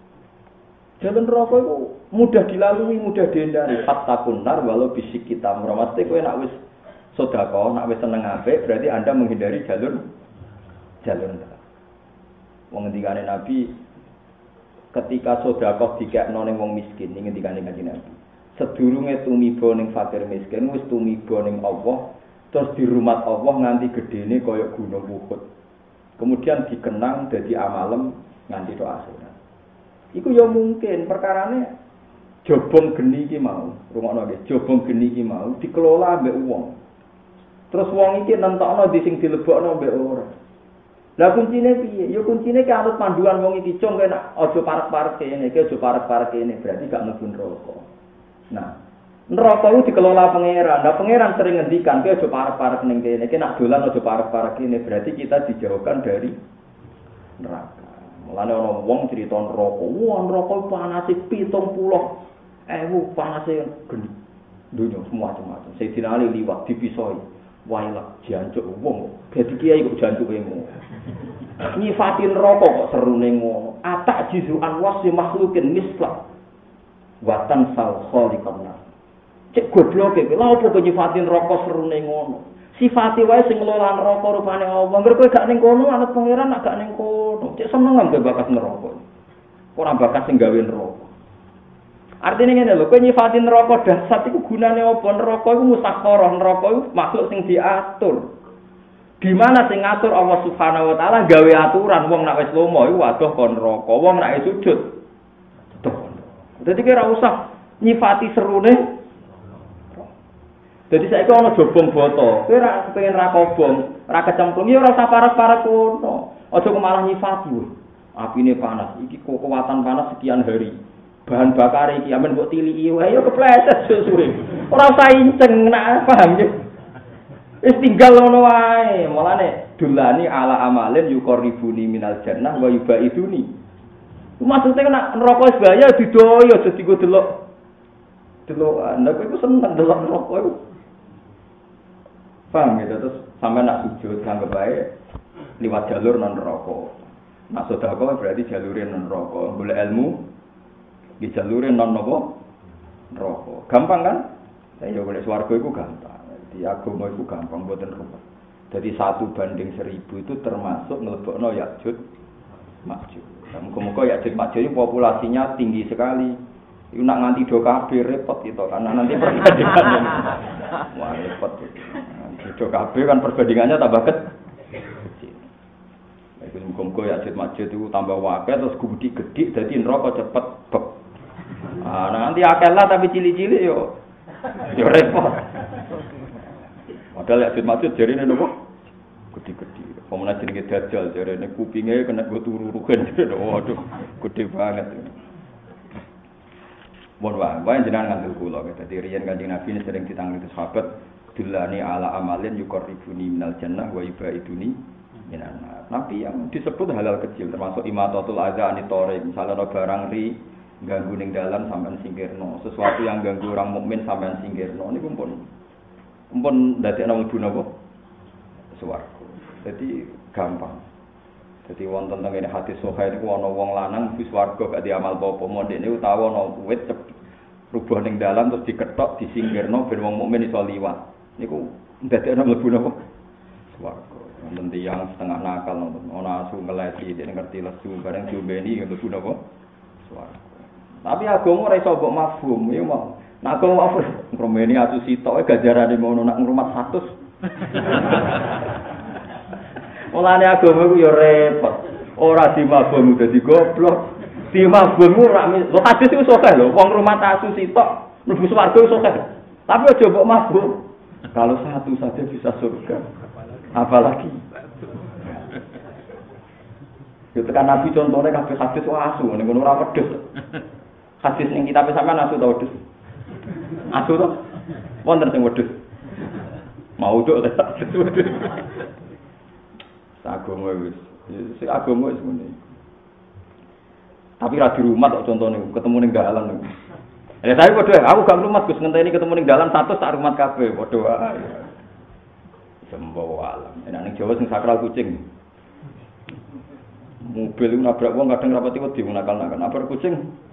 Jalur neraka itu mudah dilalui, mudah dihindari. Fatakun nar walau bisik kita mesti kowe nek wis sedekah, nek wis seneng apik, berarti Anda menghindari jalur jalur neraka. Wong ngendikane Nabi ketika sedekah dikekno ning wong miskin, ning ngendikane Kanjeng Nabi. Sedurunge tumiba ning fakir miskin wis tumiba ning Allah, terus di rumah Allah nganti gedene kaya gunung Uhud. Kemudian dikenang jadi amalem nganti do akhirat. Iku ya mungkin perkarane jobong geni iki mau, rungokno nggih, jobong geni iki mau dikelola mbek wong. Terus wong iki nentokno di sing dilebokno mbek ora. Lah kuncine piye? Ya kuncine ki anut panduan wong iki cung kena aja parek-parek kene, iki aja parek-parek kene, berarti gak mlebu neraka. Nah, neraka itu dikelola pangeran. Nah, pangeran sering ngendikan, "Kowe aja parek-parek ning kene, iki nak dolan aja parek-parek kene." Berarti kita dijauhkan dari neraka. Mulane ana wong crita neraka, wah neraka panase pitung puluh ewu panase geni. Dunya semua macam-macam. Sayyidina Ali liwat dipisoi. Wailah jancuk wong. Dadi kiai kok jancuke ngono. Nyifati neraka kok serune ngono. Atak jizuan wasi makhlukin mislah. Watan sal khaliqan. Cek gobloke kowe lha opo kok nyifati neraka serune ngono. Sifate wae sing ngelola neraka rupane Allah. Ngger kowe gak ning kono anut pangeran gak ning kono. Cek seneng ambek bakat neraka. Ora bakat sing gawe neraka. Artinya ngene lho, kowe nyifati neraka dahsyat iku gunane apa? Neraka iku musakharah, neraka iku makhluk sing diatur. Di mana sing ngatur Allah Subhanahu wa taala gawe aturan wong nek wis lomo iku waduh kon neraka, wong nek sujud. Tuh. Dadi kira usah nyifati serune. Jadi saiki ana jobong boto, kowe ora pengen ra kobong, ra kecemplung ya ora usah parek-parek kono. Aja kok malah nyifati. Apine panas, iki kekuatan panas sekian hari. Bahan bakar iki amen mbok tiliki wae ya kepleset suwe. Ora usah inceng nak paham ya. Wis tinggal ngono wae. Mulane dulani ala amalin yuqarribuni minal jannah wa yubaiduni. Maksudnya nek neraka wis bahaya didoyo aja dienggo delok. Delokan. Lah kowe seneng delok neraka iku. Paham ya terus sampe nak sujud anggap bae liwat jalur non neraka. Nak sedekah berarti jalure non neraka. Golek ilmu di jalure non nopo neraka. Gampang kan? Ya golek swarga iku gampang. Di agama iku gampang mboten rumit. Jadi satu banding seribu itu termasuk nglebokno Ya'juj Ma'juj. Muga-muga Ya'juj Ma'juj ini populasinya tinggi sekali. Iku nak nganti do kabeh repot itu karena nanti perbandingannya. Wah repot. Do kabeh kan perbandingannya tambah kecil. Iku muga-muga Ya'juj Ma'juj itu tambah akeh terus gede-gede dadi neraka cepet beb. Ah, nanti akeh lah tapi cilik-cilik yo. Yo repot. Padahal Ya'juj Ma'juj jarine nopo? Gede-gede. Pemene jenenge Dajjal jarine kupinge kena go turu-turukan. Waduh, gede banget. Mun wae, wae jenengan ngandel kula. Dadi riyen Kanjeng Nabi ini sering ditangani sahabat, "Dulani ala amalin yuqarribuni minal jannah wa yubaiduni minan nar." Nabi yang disebut halal kecil termasuk imatatul adza anitore, misalnya ana barang ri ganggu ning dalan sampean singkirno. Sesuatu yang ganggu orang mukmin sampean singkirno niku pun pun dadekno mlebu napa? Swarga. Jadi gampang. Jadi wonten teng ngene hadis sahih niku ana wong lanang mlebu swarga gak diamal apa-apa. Mondene utawa ana wit rubuh ning dalan terus diketok disingkirno ben wong mukmin iso liwat. Niku dadekno mlebu napa? Swarga. Wonten tiyang setengah nakal nonton ana asu ngeleti dene ngerti lesu bareng diombeni mlebu napa? Swarga. Tapi agama ora iso mbok mafhum, ya mau. Nek agama mafhum, ngromeni asu sitok ganjarane ngono nak ngrumat seratus. Mulane agama ku ya repot. Ora dimabung dadi goblok. Dimabung ora lho hadis iku sokeh lho, wong ngrumat asu sitok mlebu swarga sokeh. Tapi aja mbok mabung. Kalau satu saja bisa surga. Apalagi yo tekan Nabi contohnya kabeh hadis asu ning ngono ora wedhus. Hadis ning kitab sampean asu ta wedhus? Asu to? Wonten sing wedhus. Mau tok ta wedhus. Agama wis, sing agama wis ngene. Tapi ra di rumah kok contone ketemu ning dalan niku. Ya tapi padha aku gak rumah Gus ngenteni ketemu ning dalan satu tak rumah kabeh padha wae. Sembo alam. Enak ning Jawa sing sakral kucing. Mobil iku nabrak wong kadang rapati wedi nakal-nakal. Nabrak kucing.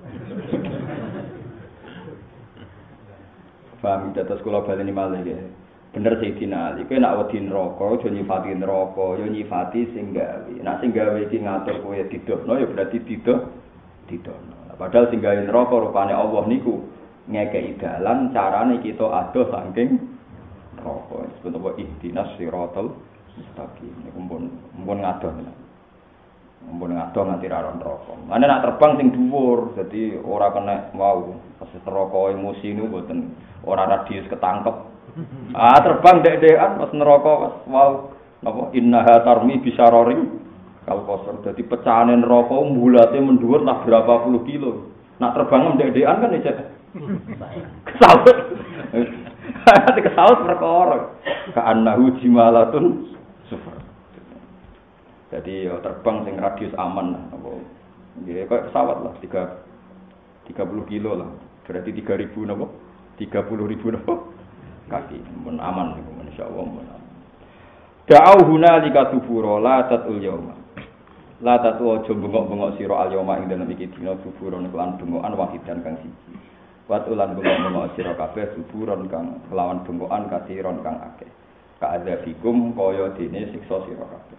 Paham dados kula baleni malih nggih. Bener Sayyidina Ali, kowe nek wedi neraka aja nyifati neraka, ya nyifati sing gawe. Nek sing gawe iki ngatur kowe didohno ya berarti didoh didohno. Padahal sing gawe neraka rupane Allah niku ngekeki dalan carane kita adoh saking neraka. Sebut apa ihdinas siratal mustaqim. Niku pun pun ngadoh. Mun ngadoh nganti ra neraka. Mane nek terbang sing dhuwur, dadi ora kena wau. Pas neraka emosi niku mboten ora radius ketangkep. Ah terbang dek-dekan pas neraka pas wow napa innaha tarmi bisaroring kal qasar dadi pecahane neraka mbulate mendhuwur lah berapa puluh kilo nak terbang dek-dekan kan iki kesaut ati kesaut perkara ka annahu jimalatun sufar jadi ya, terbang sing radius aman apa nggih kaya pesawat lah tiga puluh kilo lah berarti tiga ribu napa tiga puluh ribu napa kaki mun aman niku insyaallah mun aman. Da'au hunalika subura la tatul yauma. La tatu aja bengok-bengok sira al yauma ing dalem iki dina subura niku lan bengokan wahidan kang siji. Wat ulan bengok-bengok sira kabeh suburon kang kelawan bengokan katiron kang akeh. Ka adzabikum kaya dene siksa sira kabeh.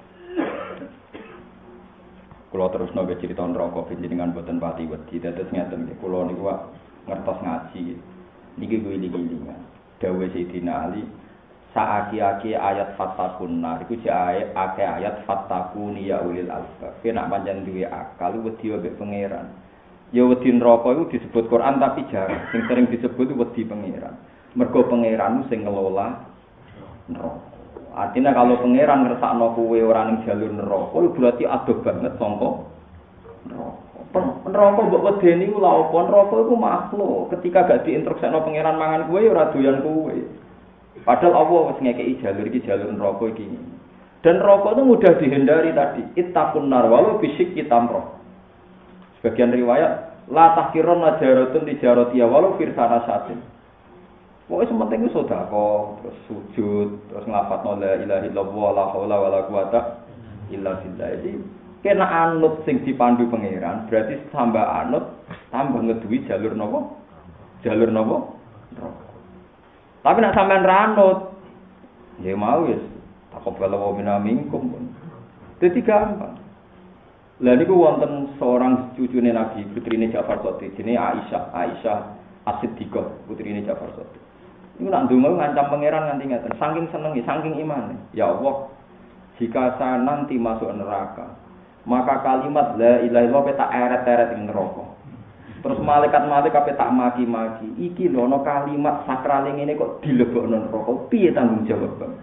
Kula terusno ge crita neraka panjenengan boten pati wedi. Dados ngeten nggih kula niku ngertos ngaji. Niki kuwi iki-iki. Dawe Sayyidina Ali saaki-aki ayat fatakun nar iku jek akeh ayat fatakuni ya ulil albab nek pancen duwe akal wedi mbek pangeran ya wedi neraka iku disebut Quran tapi jarang sing sering disebut wedi pangeran mergo pangeran sing ngelola neraka artinya kalau pangeran ngersakno kowe ora ning jalur neraka berarti adoh banget sangka neraka neraka mbok wedeni ku lha apa neraka iku makhluk ketika gak diinstruksekno pangeran mangan kowe ora doyan kowe padahal Allah wis ngekeki jalur iki jalur neraka iki dan neraka itu mudah dihindari tadi ittaqun nar walau bisik kitamro sebagian riwayat la tahkiron najaratun tijaratiya walau firsana satin pokoke sementing ku sedekah terus sujud terus nglafadzno la ilaha illallah la haula wala quwata illa billah iki kena anut sing dipandu pangeran berarti tambah anut tambah ngeduwi jalur napa jalur napa tapi nek sampean ranut ya mau wis takobal wa minamingkum dadi gampang lha niku wonten seorang cucune Nabi putrine Ja'far Shadiq jenenge Aisyah Aisyah As-Siddiqah putrine Ja'far Shadiq niku nak ndonga ngancam pangeran nganti ngaten saking senenge saking imane ya Allah jika saya nanti masuk neraka maka kalimat la ilaha illallah tak eret-eret ing neraka. Terus malaikat-malaikat tak maki-maki. Iki lho ana kalimat sakral ngene kok dilebokno neraka. Piye tanggung jawab, Bang?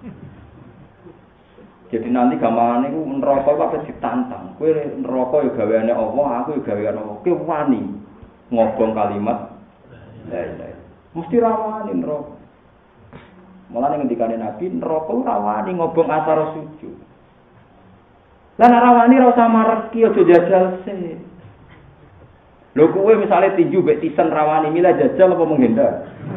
Jadi nanti gamane iku neraka iku ape ditantang. Kowe neraka ya gaweane Allah, aku ya gaweane Allah. Kowe wani ngobong kalimat la ilaha. Mesti rawani neraka. Mulane ngendikane Nabi neraka ora wani ngobong asar sujud. Lah nek rawani ra usah mareki aja jajal sih. Lho kowe misale tinju mbek tisen rawani milih jajal apa menghindar?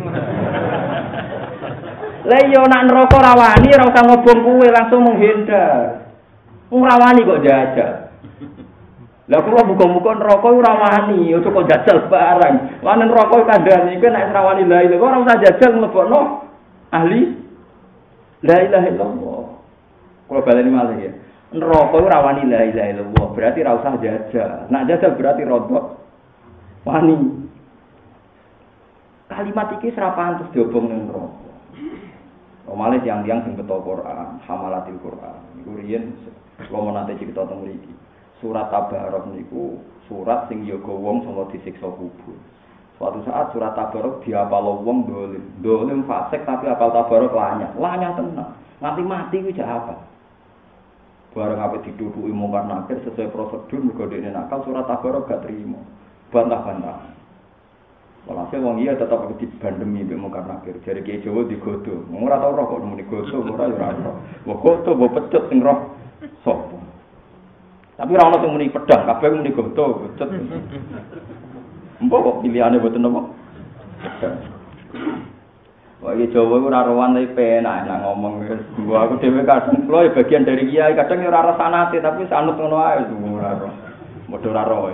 Lah yo nak neraka rawani ora usah ngobong kowe langsung menghindar. Wong rawani kok jajal. Lah kula muga-muga neraka ora wani, aja kok jajal barang. Lan neraka kandhane iki nek ora wani la ilaha ora usah jajal mlebokno ahli la ilaha illallah. Kula baleni malih ya. Neraka ora wani la ilaha illallah, berarti ora usah jajal. Nak jajal berarti rodok wani. Kalimat iki ora pantes diobong ning neraka. Omale tiyang-tiyang sing beto Quran, hamalatil Quran. Iku riyen kula nate cerita teng mriki. Surat Tabarok niku surat sing yoga wong sanga disiksa kubur. Suatu saat surat Tabarok diapal wong dolim. Dolim fasik tapi apal Tabarok lanyah. Lanyah tenan. Nganti mati kuwi jak apa? Bareng ape dituduki mungkar nakir sesuai prosedur mergo dene nakal surat Tabarok gak trimo. Bantah-bantah. Walhasil wong iya tetep dibandemi mbek mungkar nakir. Jare Kiai Jawa digodho. Wong ora tau roh kok muni godho ora ya ora roh. Mbok godho mbok pecut sing roh sapa? Tapi ora ono sing muni pedang, kabeh muni godho, becet. Mbok kok pilihane mboten apa? Pedang. Wah, iki Jawa ora rowan tapi penak nek ngomong wis. Gua aku dhewe kadang kula ya bagian dari kiai, kadang ora ora sanate tapi sanut ngono ae ora ora. Modho ora roe.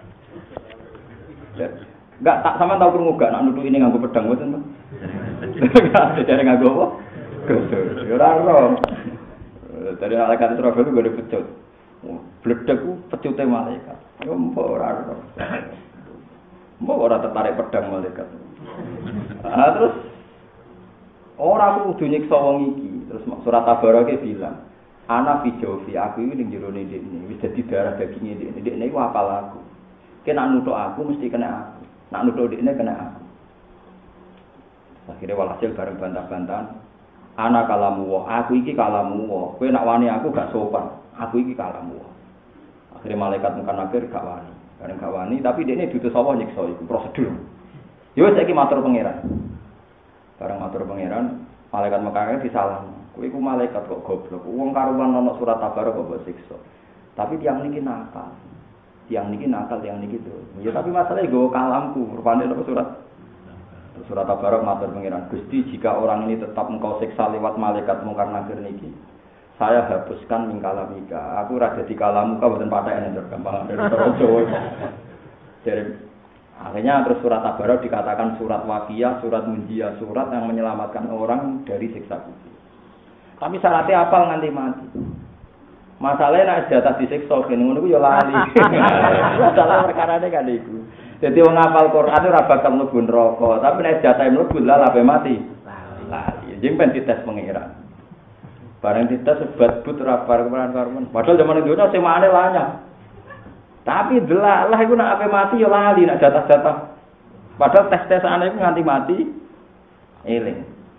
Enggak tak sama tau krungu gak nek nutuki ini nganggo pedang mboten, Pak. Enggak jare nganggo apa? Godho. Ora ora. Dari malaikat Israfil gue dipecut. Bledek ku pecute malaikat. Yo mbok ora ora. Mbok ora tertarik pedang malaikat. Ah terus ora aku kudu nyiksa wong iki. Terus surat Tabarok bilang, "Ana fi jawfi aku iki ning jero ndekne wis dadi darah daginge ndekne. Ndekne iku apal aku. Kena nutuk aku mesti kena aku. Nak nutuk ndekne kena aku." Akhirnya walhasil bareng bantah-bantahan. Ana kalamu wa, aku iki kalamu wa. Kowe nak wani aku gak sopan. Aku iki kalamu wa. Akhirnya malaikat mungkar nakir gak wani. Bareng gak wani, tapi dekne diutus Allah nyiksa iku prosedur. Yo saiki matur pangeran. Bareng matur pangeran, malaikat mungkar nakir disalahno. Kowe iku malaikat kok goblok. Wong karuan ana surat Tabarok kok mbok siksa. Tapi tiang niki nakal. Tiang niki nakal, tiang niki tuh. Ya tapi masalahnya nggo kalamku, rupane ana surat Surat Tabarok matur pangeran, Gusti jika orang ini tetap engkau siksa lewat malaikat mungkar nakir niki, saya hapuskan mingkala mika. Aku ora dadi kalamu ka mboten patek nek gampang dari Jawa. Jadi akhirnya terus surat Tabarok dikatakan surat waqiah, surat munjiah, surat yang menyelamatkan orang dari siksa kubur. Tapi syaratnya apal nganti mati. Masalahnya nek jatah disiksa kene ngono ku ya lali. Masalah perkarane kan iku. Jadi wong ngapal Quran ora bakal mlebu neraka, tapi nek jatah mlebu lah ape mati. Lali. Jeng ben dites pangeran. Bareng dites sebat but ora karuan-karuan. Padahal zaman dunya semane lanyah. Tapi delalah iku nek ape mati ya lali nek jatah-jatah. Padahal tes-tesane iku nganti mati eling.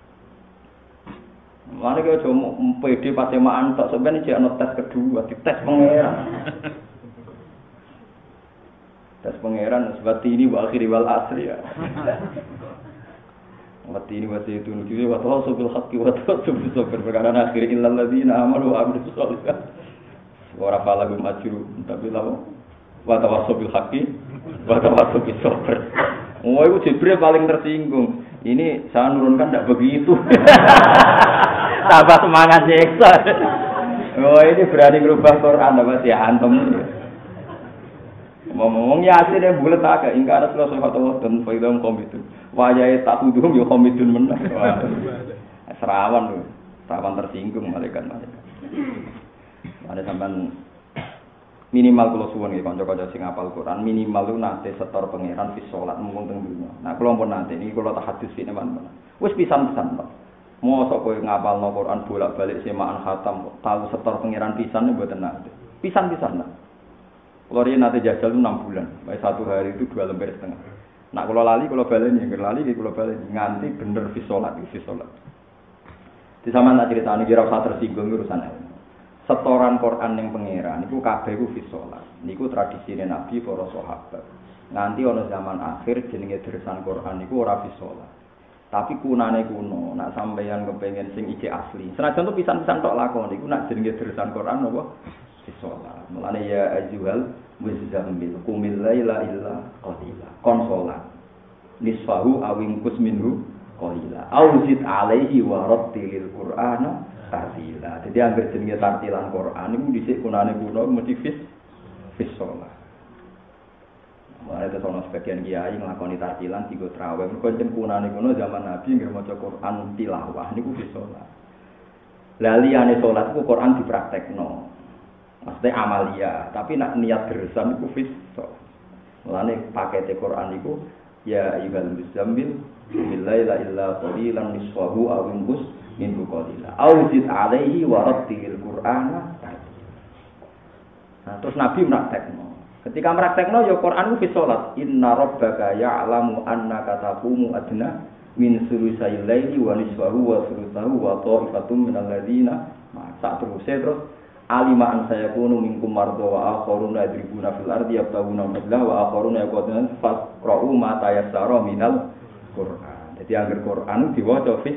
Mane kaya jomo P D pas semaan tok sampeyan iki ana tes kedua, dites pangeran. Tes pangeran sebab ini wa akhiri wal asri ya. Wati ini wati itu nuju wa tawassul bil haqqi wa tawassul bis sabr perkara akhir illal ladzina amanu wa amilus sholihat. Ora palagu majru tapi lawo wa tawassul bil haqqi wa tawassul bis sabr. Oh itu Jibril paling tersinggung. Ini saya nurunkan tidak begitu. Tambah semangat nyeksa. Oh ini berani merubah Quran apa sih hantem. Ngomong ya asline bulet agak ingkar Rasulullah sallallahu alaihi wasallam faidam komitun. Wayahe tak tuduh yo komitun meneh. Serawan lho. Serawan tersinggung malaikat-malaikat. Ada sampean minimal kula suwun nggih kanca-kanca sing hafal Quran minimal lu nate setor pangeran fi salat mung teng dunya. Nah kula pun nate niki kula tak hadis iki teman-teman. Wis pisan-pisan Pak. Mosok kowe ngapalno Quran bolak-balik semaan khatam tahu setor pangeran pisan mboten nate. Pisan-pisan Pak. Kalau dia nanti jajal itu enam bulan, baik satu hari itu dua lembar setengah. Nak kalau lali, kalau balen, yang lali, kalau balen, nganti bener visolat, visolat. Di sama nak cerita ini kira usah tersinggung urusan ini. Setoran Quran yang pangeran, itu kabeh itu visolat. Niku tradisi Nabi para sahabat. Nganti ono zaman akhir jenenge deresan Quran niku ora visolat. Tapi kunane kuno, nak sampeyan kepengen sing iki asli. Senajan tuh pisan-pisan tok lakon niku nak jenenge deresan Quran apa? sholat. Mulane ya ayyuhal muzammil qumil laila illa qalila. Kon sholat. Nisfahu awing kus minhu qalila. Auzid alaihi wa rattilil qur'ana tartila. Jadi anggere jenenge tartilan Quran niku dhisik kunane kuno mesti fis fis sholat. Mulane terus ana sebagian kiai nglakoni tartilan digo traweh. Mergo kunane kuno zaman Nabi nggih maca Quran tilawah niku fis sholat. Lah liyane salat iku Quran dipraktekno. Maksudnya amalia, tapi nak niat geresan iku fis. Mulane pakete Quran iku ya ayyuhal muzammil billahi la ilaha qalilan nisfahu aw inqus minhu qalila. Auzid alaihi wa rattilil qur'ana. Nah, terus Nabi praktekno. Ketika praktekno ya Quran ku fis salat. Inna rabbaka ya'lamu annaka taqumu adna min sulusai laili wa nisfahu wa sulusahu wa ta'ifatum minal ladzina sak terus terus alima an sayakunu minkum mardo wa akharuna yadribuna fil ardi yabtaguna fadla wa akharuna yaquluna faqra'u ma tayassara minal Qur'an. Jadi angger Quran diwaca fis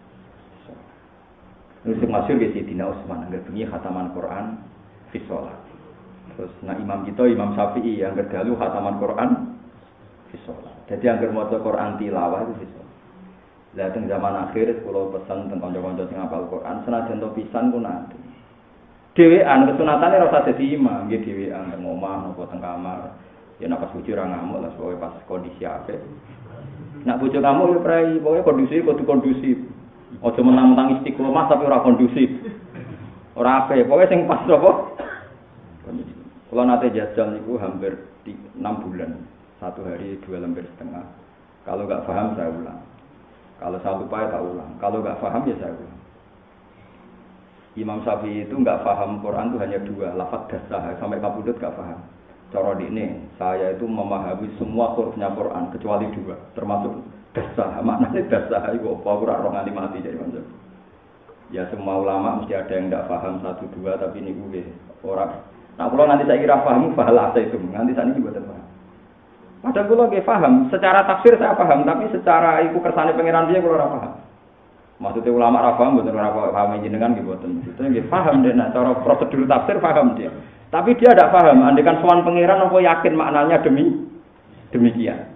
Nus masyhur ge Sidina Utsman angger bengi khataman Quran fis salat. Terus nah imam kita Imam Syafi'i angger dalu khataman Quran fis salat. Jadi angger maca Quran tilawah itu fis salat. Lah teng zaman akhir kula pesan teng kanca-kanca sing hafal Quran senajan to pisan ku nanti. Dhewean kesunatane ora usah dadi imam, nggih dhewean teng omah napa teng kamar. Ya nek pas bojo ora ngamuk lah pokoke pas kondisi apik. Nek bojo ngamuk ya prai, pokoke kondisi kudu kondusif. Aja menang-menang istiqomah tapi ora kondusif. Ora apik, pokoke sing pas apa? Kula nate jajal niku hampir enam bulan. Satu hari dua lembar setengah. Kalau enggak paham saya ulang. Kalau saya lupa ya tak ulang. Kalau nggak paham ya saya ulang. Imam Syafi'i itu nggak paham Quran itu hanya dua, lafaz dasar sampai kabudut nggak paham. Cara di ini saya itu memahami semua hurufnya Quran kecuali dua, termasuk dasar. Maknanya dasar itu apa? Kurang orang nganti mati jadi macam. Ya semua ulama mesti ada yang nggak paham satu dua tapi ini gue orang. Nah kalau nanti saya kira paham, fahalah saya itu nanti saya ini buat apa? Padahal kalau nggak paham, secara tafsir saya paham, tapi secara iku kersane pangeran dia kalau ora paham. Maksudnya ulama ora paham, betul ora paham jenengan gitu betul. Itu nggih paham deh, nah cara prosedur tafsir paham dia. Tapi dia tidak paham, andikan sowan pangeran apa yakin maknanya demi demikian.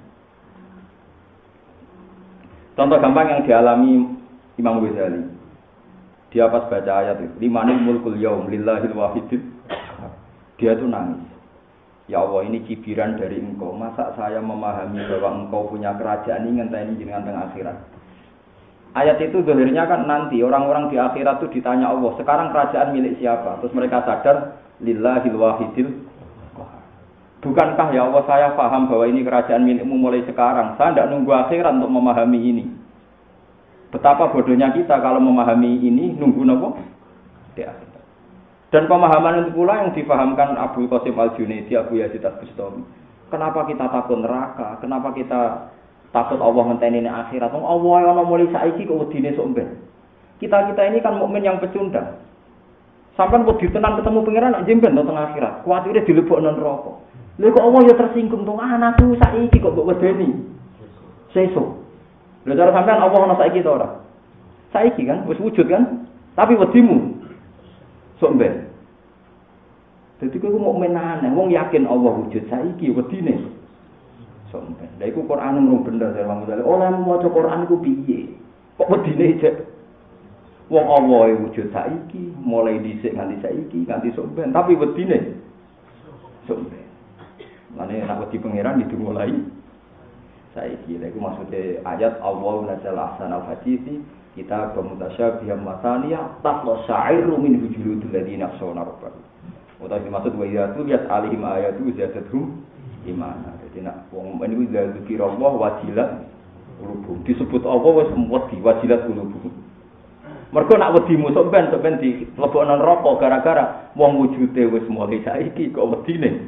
Contoh gampang yang dialami Imam Ghazali. Dia pas baca ayat itu, limanil mulkul yaum lillahil wahidil. Dia tuh nangis. Ya Allah, ini cibiran dari engkau. Masa saya memahami bahwa engkau punya kerajaan ini ngenteni jenengan teng akhirat. Ayat itu zahirnya kan nanti orang-orang di akhirat itu ditanya Allah, sekarang kerajaan milik siapa? Terus mereka sadar lillahil wahidil. Bukankah ya Allah saya paham bahwa ini kerajaan milikmu mulai sekarang. Saya tidak nunggu akhirat untuk memahami ini. Betapa bodohnya kita kalau memahami ini nunggu nopo di akhirat. Dan pemahaman itu pula yang difahamkan Abu Qasim Al-Junaidi, Abu Yazid Al-Bustami. Kenapa kita takut neraka? Kenapa kita takut Allah ngenteni ning akhirat? Wong Allah ana mulai saiki kok wedine sok ben. Kita-kita ini kan mukmin yang pecundang. Sampai wedi tenan ketemu pangeran nak jemben to teng akhirat. Kuwatire dilebokno neraka. Lha kok Allah ya tersinggung to anakku saiki kok kok wedeni. Sesuk. Lha cara sampean Allah ana saiki to ora? Saiki kan wis wujud kan? Tapi wedimu sok ben. Dadi kowe mukmin aneh, wong yakin Allah wujud saiki wedine. Sok ben. Lah iku Quran mung bener jare Imam Ghazali. Ora maca Quran iku piye? Kok wedine cek wong Allah wujud saiki, mulai dhisik nganti saiki, nganti sok ben, tapi wedine sok ben. Mane nek wedi pangeran itu mulai saiki. Lha iku maksude ayat Allahu nazzala ahsanal hadisi kita bermutasyabiham masaniyah taqla sa'iru min hujuludil ladina yakhshawna rabbahum. Utawa dimaksud wa ya tu lihat alihim ayatu zadatuhum imana. Jadi nak wong men iku zikir Allah wajilat qulubuhum. Disebut Allah wis wedi wajilat qulubuhum. Mergo nak wedimu sok ben sok ben dilebokno neraka gara-gara wong wujude wis mulai saiki kok wedine.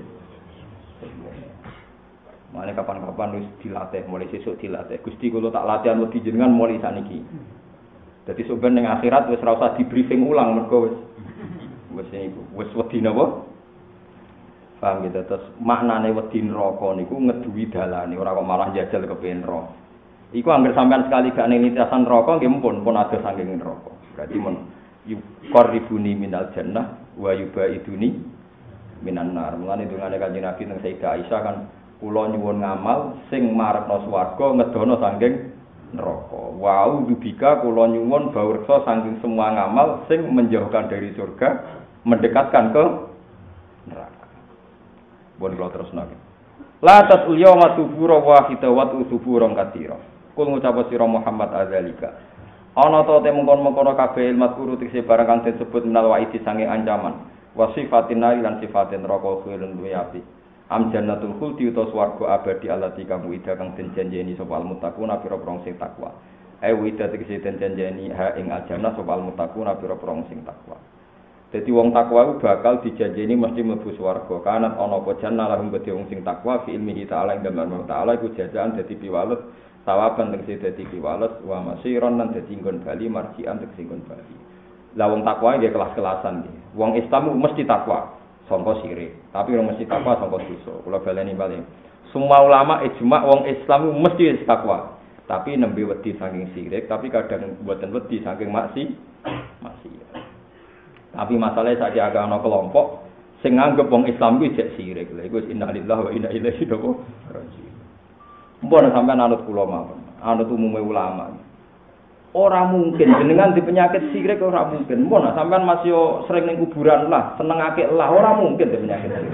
Mane kapan-kapan wis dilatih mulai sesuk dilatih. Gusti kula tak latihan wedi jenengan mulai saniki. Jadi sebenarnya ning akhirat wis ora usah di briefing ulang mergo wis wis niku wis wedi napa? Paham gitu. Terus maknane wedi neraka niku ngeduwi dalane ora kok malah njajal kepengin neraka. Iku anggere sampean sekali gak ning lintasan neraka nggih mumpun pun ada saking neraka. Berarti men yuqarribuni minal jannah wa yubaiduni minan nar. Mulane dungane Kanjeng Nabi teng Sayyidah Aisyah kan kula nyuwun ngamal sing marekno swarga ngedono saking neraka. Wau dubika kula nyuwun bawreksa saking semua ngamal sing menjauhkan dari surga, mendekatkan ke neraka. Bon kula terusno. La tasul yawma tubura wahida wa tusuburon katira. Kul ngucap sira Muhammad azalika. Ana ta te mungkon-mungkon kabeh ilmu guru tekse barang kang disebut minal waidi sange ancaman. Wa sifatin nari lan sifatin neraka khulun duwe api. Am jannatul khuldi utawa swarga abadi allati kang wida kang den janjeni sapa al muttaquna pira-pira sing takwa. Ai wida tekse den janjeni ha ing aljannah sapa al muttaquna pira-pira sing takwa. Dadi wong takwa iku bakal dijanjeni mesti mlebu swarga. Kanat ana apa jannah lahum gede wong sing takwa fi ilmihi ta'ala ing dalem ta'ala iku jazaan dadi piwales sawaban tegese dadi piwales wa masiron lan dadi nggon bali marjian tegese nggon bali. Lah wong takwa nggih kelas-kelasan nggih. Wong Islam mesti takwa sangka sirik, tapi ora mesti takwa sangka dosa. Kula baleni bali. Semua ulama ijma wong Islam mesti takwa. Tapi nembe wedi saking sirik, tapi kadang mboten wedi saking maksi maksiat. Tapi masalahnya saiki agak ana kelompok sing nganggep wong Islam kuwi jek sirik. Lha iku innalillahi wa inna ilaihi raji'un. Mbon sampean anut kula mawon, anut umume ulama. Ora mungkin jenengan di penyakit sirik ora mungkin. Mbon sampean masih sering ning kuburan lah, senengake lah ora mungkin di penyakit sirik.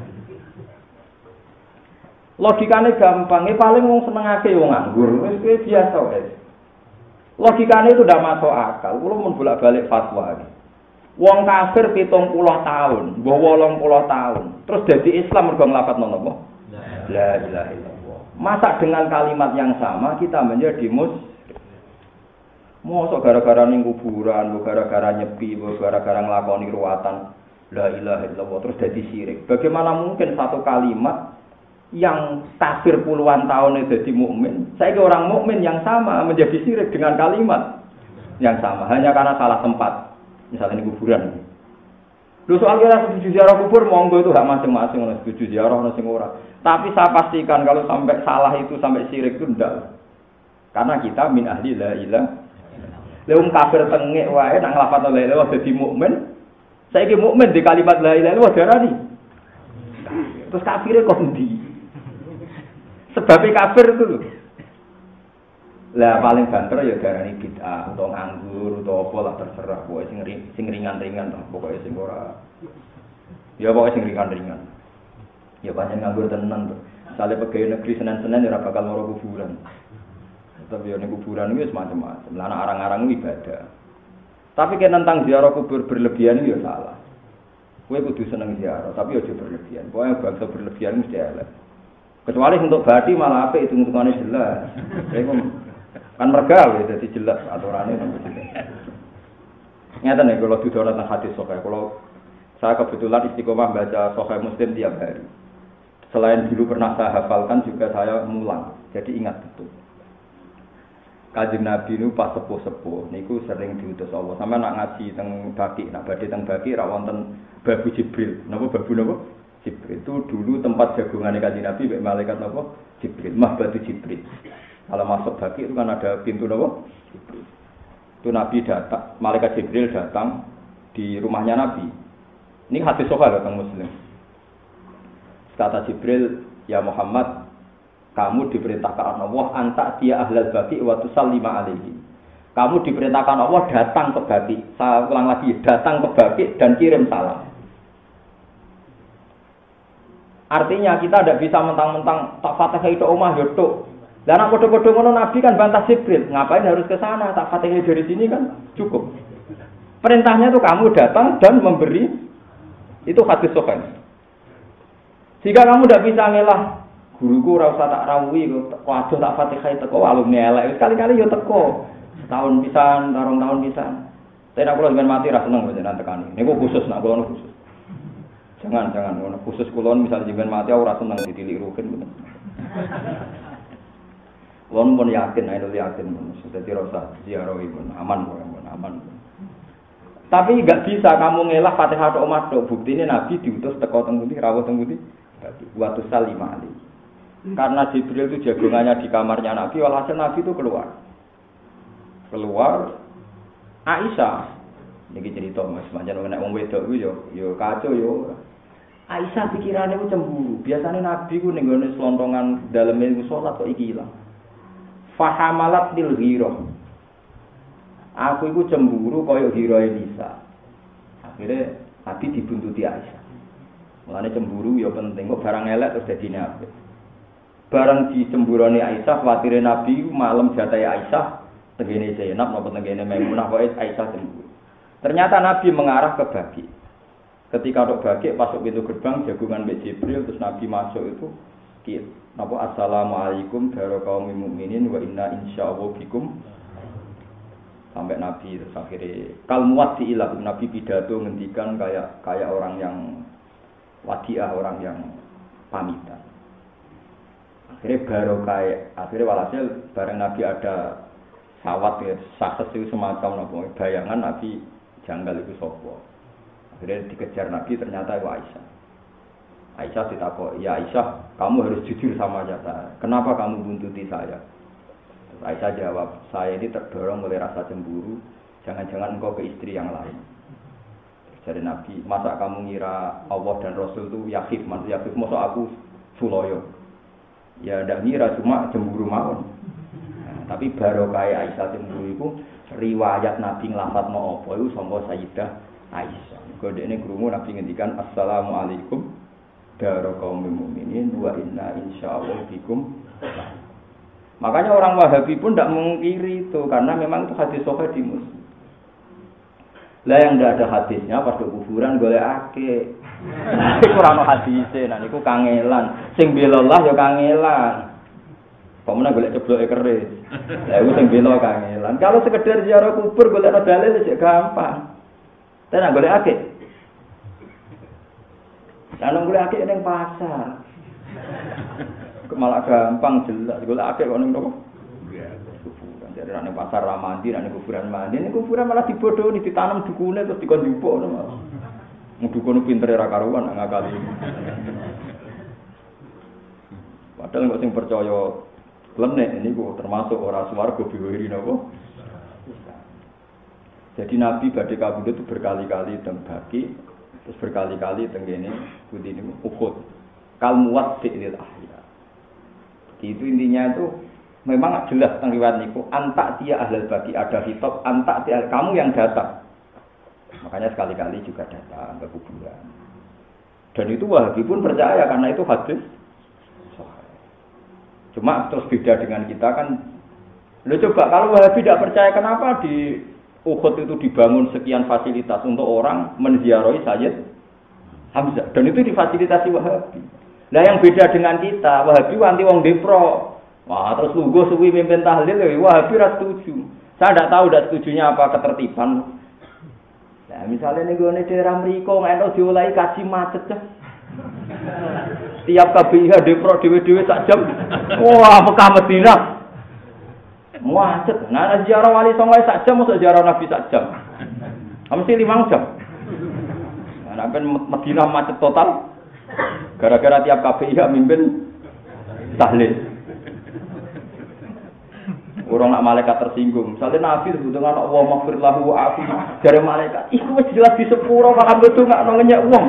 Logikane gampang, e paling wong senengake wong nganggur, wis biasa wae. Logikane itu ndak masuk akal. Kula mun bolak-balik fatwa iki. Wong kafir pitung puluh tahun, mbah wolong puluh tahun, terus dadi Islam mergo nglafadzno napa? La ilaha illallah. Masa dengan kalimat yang sama kita menjadi musyrik? Mosok gara-gara ning kuburan, gara-gara nyepi, gara-gara nglakoni ruwatan la ilaha illallah terus dadi syirik. Bagaimana mungkin satu kalimat yang kafir puluhan tahun jadi mukmin, saya ke orang mukmin yang sama menjadi syirik dengan kalimat yang sama hanya karena salah tempat. Misalnya ini kuburan. Lu soal kira setuju ziarah kubur, monggo itu hak masing-masing, orang setuju ziarah, orang sing ora. Tapi saya pastikan kalau sampai salah itu sampai syirik itu ndak. Karena kita min ahli la ilaha. Leung kafir tengek wae nang lafadz la ilaha dadi mukmin. Saiki mukmin di kalimat la ilaha illallah darani. Terus kafire kok ndi? Sebabnya kafir itu lho. Lah paling banter ya darani bid'ah utawa nganggur utawa apa lah terserah pokoke sing sing ringan-ringan lah pokoke sing ora ya pokoke sing ringan-ringan. Ya pancen nganggur tenan to. Sale pegawai negeri Senin-Senin ora bakal moro kuburan. Tapi yo ning kuburan iki wis macam-macam. Lah anak arang-arang ibadah. Tapi kan tentang ziarah kubur berlebihan itu ya salah. Kowe kudu seneng ziarah, tapi aja berlebihan. Pokoke bangsa berlebihan mesti elek. Kecuali untuk badi malah apik hitung-hitungane jelas. Iku kan mergawe dadi jelas aturane sampai jelas. Nyata nih kalau didono tentang hadis sahih, kalau saya kebetulan istiqomah baca sahih Muslim tiap hari. Selain dulu pernah saya hafalkan juga saya mulang, jadi ingat betul. Kanjeng Nabi itu pas sepuh-sepuh, niku sering diutus Allah. Sama nak ngaji teng Baqi, nak badhe teng Baqi ra wonten babu Jibril. Napa babu napa? Jibril itu dulu tempat jagungane Kanjeng Nabi mek malaikat napa? Jibril, mah batu Jibril. Kalau masuk Baqi itu kan ada pintu napa? Jibril. Itu Nabi datang, malaikat Jibril datang di rumahnya Nabi. Ini hadis sahih tentang Muslim. Kata Jibril, "Ya Muhammad, kamu diperintahkan Allah anta dia ahlal Baqi wa tusallima alaihi." Kamu diperintahkan Allah datang ke Baqi. Saya ulang lagi, datang ke Baqi dan kirim salam. Artinya kita tidak bisa mentang-mentang tak Fatihah itu omah yo tok. Lah nek padha-padha ngono Nabi kan bantah Jibril, ngapain harus ke sana? Tak Fatihah dari sini kan cukup. Perintahnya itu kamu datang dan memberi, itu hadis sahih. Jika kamu tidak bisa ngelah, guruku ora usah tak rawuhi kok waduh tak Fatihah teko alumni elek. Sekali-kali yo teko. Tahun pisan, tarung tahun pisan. Tapi nek kula sampeyan mati ra seneng jenengan tekani. Niku khusus nek kula khusus. Jangan, jangan. Khusus kulon misalnya jenengan mati ora seneng ditilik rugen. Kulon pun yakin, ayo yakin. Sudah dirasa ziarah pun aman, pun aman. Tapi enggak bisa kamu ngelah Fatihah tok omah tok. Buktine Nabi diutus teko teng pundi, rawuh teng pundi? Waktu salima ali. Karena Jibril itu jagongannya di kamarnya Nabi, walhasil Nabi itu keluar. Keluar Aisyah. Niki cerita Mas, pancen nek wong wedok kuwi yo yo kacau yo. Aisyah pikirannya ku cemburu. Biasanya Nabi ku ning gone selontongan daleme ku salat kok iki ilang. Fahamalat lil ghirah. Aku iku cemburu kaya ghirahe Nisa. Akhire Nabi dibuntuti Aisyah. Mulane cemburu ya penting kok barang elek terus dadine apik. Barang dicemburoni Aisyah, khawatire Nabi malam jatahe Aisyah, tengene Zainab napa tengene Maimunah kok Aisyah cemburu. Ternyata Nabi mengarah ke Baqi. Ketika untuk Baqi masuk pintu gerbang jagungan Mbak Jibril terus Nabi masuk itu kit. Napa assalamualaikum warahmatullahi mukminin wa inna insyaallah bikum. Sampai Nabi terus akhirnya kalmuat diilah Nabi pidato ngendikan kayak kayak orang yang wadiah, orang yang pamitan. Akhirnya baru kayak akhirnya walhasil bareng Nabi ada sawat ya sakses itu semacam napa bayangan Nabi janggal itu sapa. Akhirnya dikejar Nabi ternyata itu Aisyah. Aisyah ditakut, ya Aisyah, kamu harus jujur sama saya. Kenapa kamu buntuti saya? Terus Aisyah jawab, saya ini terdorong oleh rasa cemburu. Jangan-jangan engkau ke istri yang lain. Terus dari Nabi, masa kamu ngira Allah dan Rasul itu yakin, maksud yakin, masa aku suloyo? Ya tidak ngira, cuma cemburu mawon. Nah, tapi baru kayak Aisyah cemburu itu, riwayat Nabi ngelafat mau apa itu sama Sayyidah Aisyah. Kode ini krungu Nabi ngendikan assalamualaikum warahmatullahi mukminin wa inna insyaallah bikum. Makanya orang Wahabi pun tidak mengkiri itu karena memang itu hadis sahih di Muslim. Lah yang tidak ada hadisnya pas kuburan golekake. Iku ora ono hadise, nah niku kangelan. Sing bela Allah ya kangelan. Pemene golek cebloke keris. Lah iku sing bela kangelan. Kalau sekedar ziarah kubur golek dalil sik gampang. Tenan golek akeh. Lah golek akeh ning pasar. Malah gampang jelas golek akeh kok ning nopo? Kuburan. Jadi nek pasar ra mandi, nek kuburan mandi, nek kuburan malah dibodohi, ditanam dukune terus dikon njupuk ngono. Dukune pintere ra karuan ngakali. Padahal kok sing percaya klenek niku termasuk ora swarga biwiri napa? Jadi Nabi badhe kabudut itu berkali-kali teng Baqi, terus berkali-kali teng kene pundi niku Uhud. Kal muwaddi'il ahya. Itu intinya itu memang jelas teng riwayat niku antak dia ahlul Baqi ada hitop antak dia kamu yang datang. Makanya sekali-kali juga datang ke kuburan. Dan itu Wahabi pun percaya karena itu hadis. Cuma terus beda dengan kita kan. Lo coba kalau Wahabi tidak percaya kenapa di Uhud itu dibangun sekian fasilitas untuk orang menziarahi Sayyid Hamzah dan itu difasilitasi Wahabi. Nah yang beda dengan kita, Wahabi wanti wong depro. Wah terus lugu suwi mimpin tahlil, Wahabi ra setuju. Saya tidak tahu tidak setujunya apa ketertiban. Nah misalnya nih gue daerah mriko nggak diulai kaji macet dah. Tiap K B I H depro dewe-dewe sak jam. Wah Mekah Madinah. Macet. Nah, ziarah wali songo sak jam, mosok ziarah Nabi sak jam. Mesti lima jam. Nah, nek Madinah macet total. Gara-gara tiap K B I H mimpin tahlil. Orang nak malaikat tersinggung. Misalnya Nabi dengan Allah maghfir lahu wa afi. Dari malaikat, iku wis jelas di sepuro malah betul enggak ngenyek wong.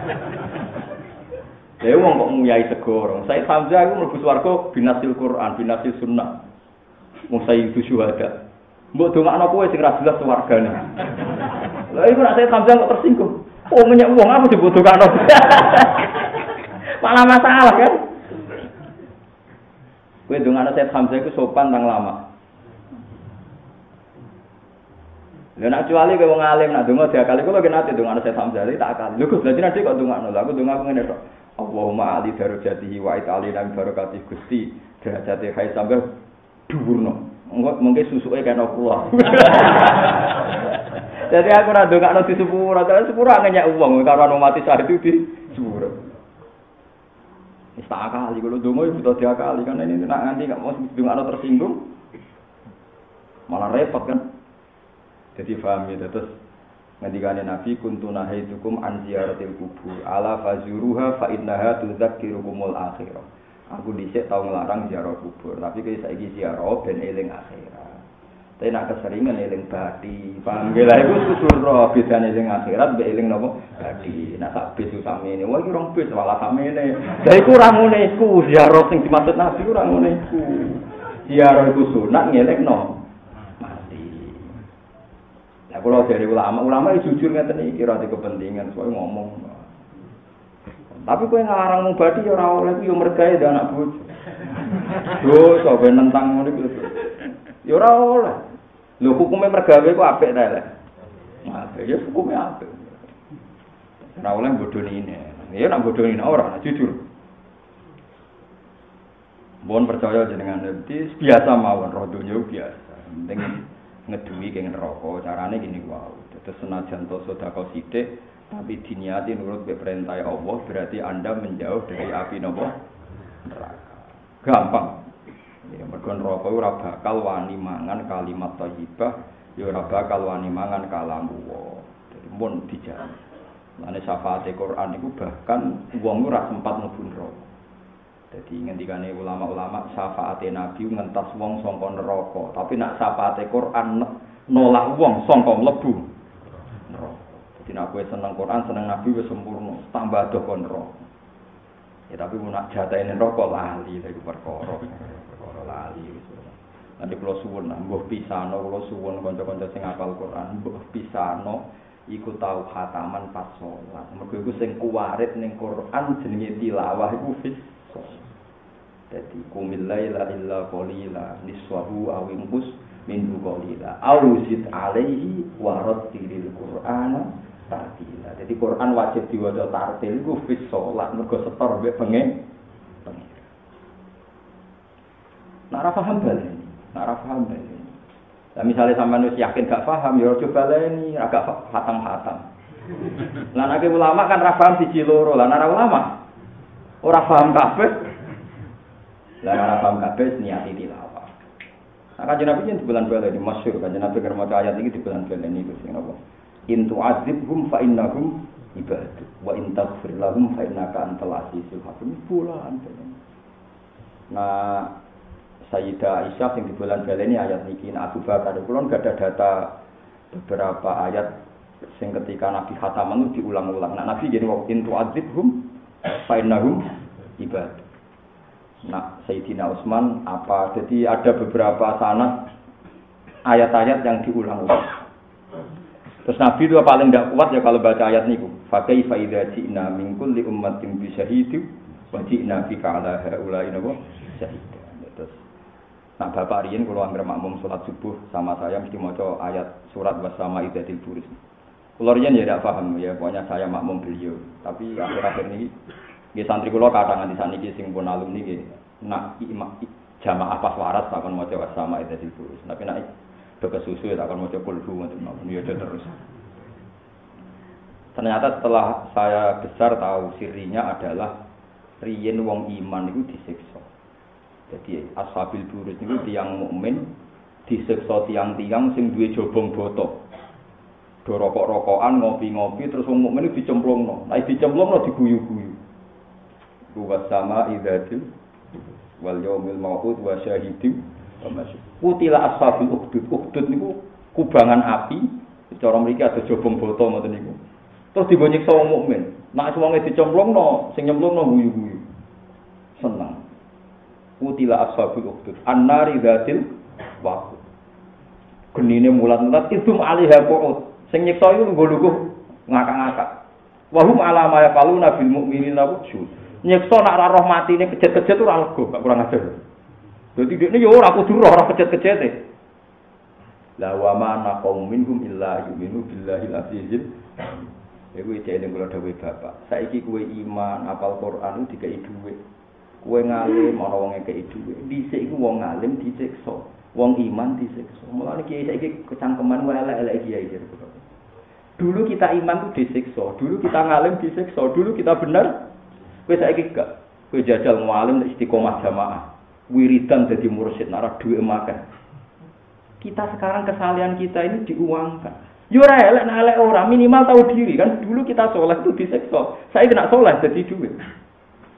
Ya wong kok nguyai segoro. Said Hamzah iku mlebu swarga binasil Quran, binasil sunnah. Wong sayyidu syuhada. Mbok dongakno kowe sing ra jelas swargane. Lah iku nek Said Hamzah kok tersinggung. Oh ngenyek wong apa disebut dongakno. Malah masalah kan. Kowe dongakno Said Hamzah iku sopan nang lama. Lha nek kecuali kowe wong alim nak donga diakali kula kena ate dongakno Said Hamzah iki tak akali. Lho Gus, lha jenenge kok dongakno. Lah aku donga ngene tok. Allahumma ali darajatihi wa itali lan barakati Gusti derajate hai sampe dhuwurno. Mungkin susuke kena kula. Jadi aku ora ndongakno di sepuro, terus sepuro ngenyek wong karo mati syahid itu di sepuro. Wis tak akali kalau donga iku butuh diakali kan ini nak nganti gak mau ndongakno tersinggung. Malah repot kan. Jadi paham ya terus ngendikane Nabi kuntu nahaitukum an ziyaratil kubur ala fazuruha fa innaha tudzakkirukumul akhirah. Aku dhisik tau nglarang ziarah kubur, tapi kaya saiki ziarah ben eling akhirat. Tapi nak keseringan eling badi. Paham ge lha iku susuro bedane sing akhirat mbek eling napa badi. Nak sak bis samene. Wah iki rong bis malah samene. Lah iku ora ngene iku ziarah sing dimaksud Nabi ora ngene iku. Ziarah iku sunat ngelekno mati. Lah kula dari ulama, ulama jujur ngeten iki ora kepentingan soal ngomong. Tapi kowe ngarang mung badi ya ora oleh ku yo mergawe anak bojo. Yo sampe nentang ngono iku. Ya ora oleh. Lho hukume mergawe ku apik ta lek. Apik ya hukume apik. Ora oleh bodoni ini. Ya nak bodoni ora, nak jujur. Mohon percaya jenengan iki biasa mawon roh donya biasa. Penting ngeduwi keng neraka, carane gini wae. Terus senajan to sedekah sithik tapi diniati nurut be perintah Allah berarti Anda menjauh dari api nopo neraka. Gampang. Ya mergo neraka ora bakal wani mangan kalimat thayyibah, ya ora bakal wani mangan kalam Allah. Dadi mun dijamin. Mane syafaate Quran iku bahkan wong ora sempat mlebu neraka. Dadi ngendikane ulama-ulama syafaate Nabi ngentas wong saka neraka, tapi nek syafaate Quran nolak wong saka mlebu neraka. Jadi nak kowe seneng Quran, seneng Nabi wis sempurna, tambah doh kon neraka. Ya tapi mun nak jataine neraka lali lha iku perkara. Perkara lali wis. Nanti kula suwun mbuh pisano kula suwun kanca-kanca sing hafal Quran, mbuh pisano iku tau khataman pas salat. Mergo iku sing kuwarit ning Quran jenenge tilawah iku fis. Dadi kumil laila illa qalila niswahu aw inqus min qalila aw zid alaihi wa rattilil qur'ana tartila. Jadi Quran wajib diwaca tartil iku fis salat mergo setor mbek pengen. Nak ora paham bali, nak ora paham bali. Lah misale sampean wis yakin gak paham ya coba baleni, agak hatam-hatam. Lah nek ulama kan ora paham siji loro, lah nek ulama ora paham kabeh. Lah ora paham kabeh niati tilawah. Nah, Kanjeng Nabi yen di bulan baleni masyhur Kanjeng Nabi keur maca ayat iki di bulan baleni iku sing apa? In tu'adzibhum fa innahum ibadu wa in taghfir lahum fa innaka antal azizul hakim. Bulan. Nah, Sayyidah Aisyah sing di bulan baleni ayat niki Abu Bakar kula gak ada data beberapa ayat sing ketika Nabi khataman itu diulang-ulang. Nah, Nabi jadi wa in tu'adzibhum fa innahum ibadu. Nah, Sayyidina Utsman apa? Jadi ada beberapa sanad ayat-ayat yang diulang-ulang. Terus Nabi itu paling tidak kuat ya kalau baca ayat niku. Fa kaifa idza ji'na min kulli ummatin bi syahidin wa ji'na bika 'ala haula'i syahida. Terus nah Bapak riyen kula anggere makmum salat subuh sama saya mesti maca ayat surat wasama idzatil buris. Kula riyen ya tidak paham ya, pokoknya saya makmum beliau. Tapi akhir-akhir ini nggih santri kula kadang nganti saniki sing pun alumni nggih nak jamaah pas waras takon maca wasama idzatil buris. Tapi nak do kesusu ya takon maca kulhu ngoten mawon ya terus. Ternyata setelah saya besar tahu sirinya adalah riyen wong iman itu disiksa. Jadi ashabil burus itu tiang mukmin disiksa tiang-tiang sing duwe jobong boto. Do rokok-rokokan, ngopi-ngopi terus wong mukmin itu dicemplungno. Nah dicemplungno diguyu-guyu. Ruwas sama idzatil wal yaumil mau'ud wa syahidin wa masyhud. Kutila ashabil ukhdud. Ukhdud niku kubangan api. Cara mriki ada jobong boto ngoten niku. Terus dibonyeksa wong mukmin. Nek wong dicemplungno, sing nyemplungno guyu-guyu. Seneng. Utila ashabul ukhdud annari dzatil waqud. Genine mulat-mulat idum alaiha qu'ud. Sing nyiksa iku lungguh-lungguh ngakak-ngakak. Wa hum ala ma yaquluna bil mu'minina wujud. Nyiksa nak ora roh matine kejet-kejet ora lega, gak kurang ajar. Dadi dekne yo ora kudu roh ora kejet-kejete. La wa ma naqum minhum illa yu'minu billahi al-azizil. Iku jeneng kula dawuh Bapak. Saiki kowe iman, apal Quran dikai dhuwit. Kowe ngalim ana wong ngekeki dhuwit. Dhisik iku wong ngalim disiksa, wong iman disiksa. Mulane kiai saiki kecangkeman wae elek-elek kiai. Dulu kita iman itu disiksa, dulu kita ngalim disiksa, dulu kita benar. Kowe saiki gak. Kowe jajal ngalim istiqomah jamaah. Wiridan dadi mursyid nek dhuwit makan. Kita sekarang kesalahan kita ini diuangkan. Yo ora elek nek elek ora, minimal tahu diri kan. Dulu kita saleh itu disiksa. Saiki nek saleh dadi dhuwit.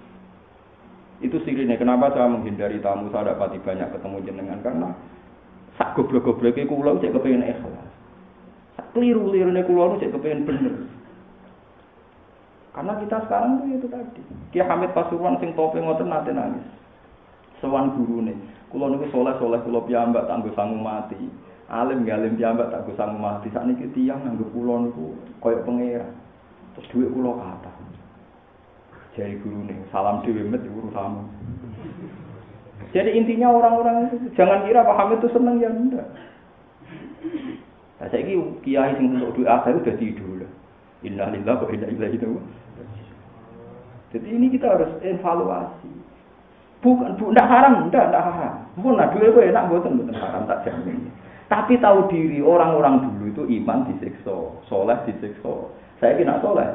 Itu sirine kenapa saya menghindari tamu, saya dapati banyak ketemu jenengan karena Sak goblok-gobloke kula cek kepengin ikhlas. Sak kliru-lirune kula cek kepengin bener. Karena kita sekarang tuh itu tadi. Ki Hamid Pasuruan sing tope ngoten nate nangis. Sowan gurune, kula niku saleh-saleh kula piyambak tak nggo sangu mati. Alim galim piyambak tak nggo sangu mati. Sakniki tiyang nganggo kula niku kaya pangeran. Terus dhuwit kula kathah. Jari gurune, salam dhewe met urusanmu. Jadi intinya orang-orang itu jangan kira Pak Hamid itu seneng ya enggak. Nah, saiki kiai sing untuk duit akhir udah tidur. Inna lillahi wa inna ilaihi raji'un. Jadi ini kita harus evaluasi. Bukan, bu, tidak haram, tidak, tidak haram. Bukan, nah, duit gue enak, bukan, bukan haram, tak jamin. Tapi tahu diri, orang-orang dulu itu iman disiksa, soleh disiksa. Saya kira soleh.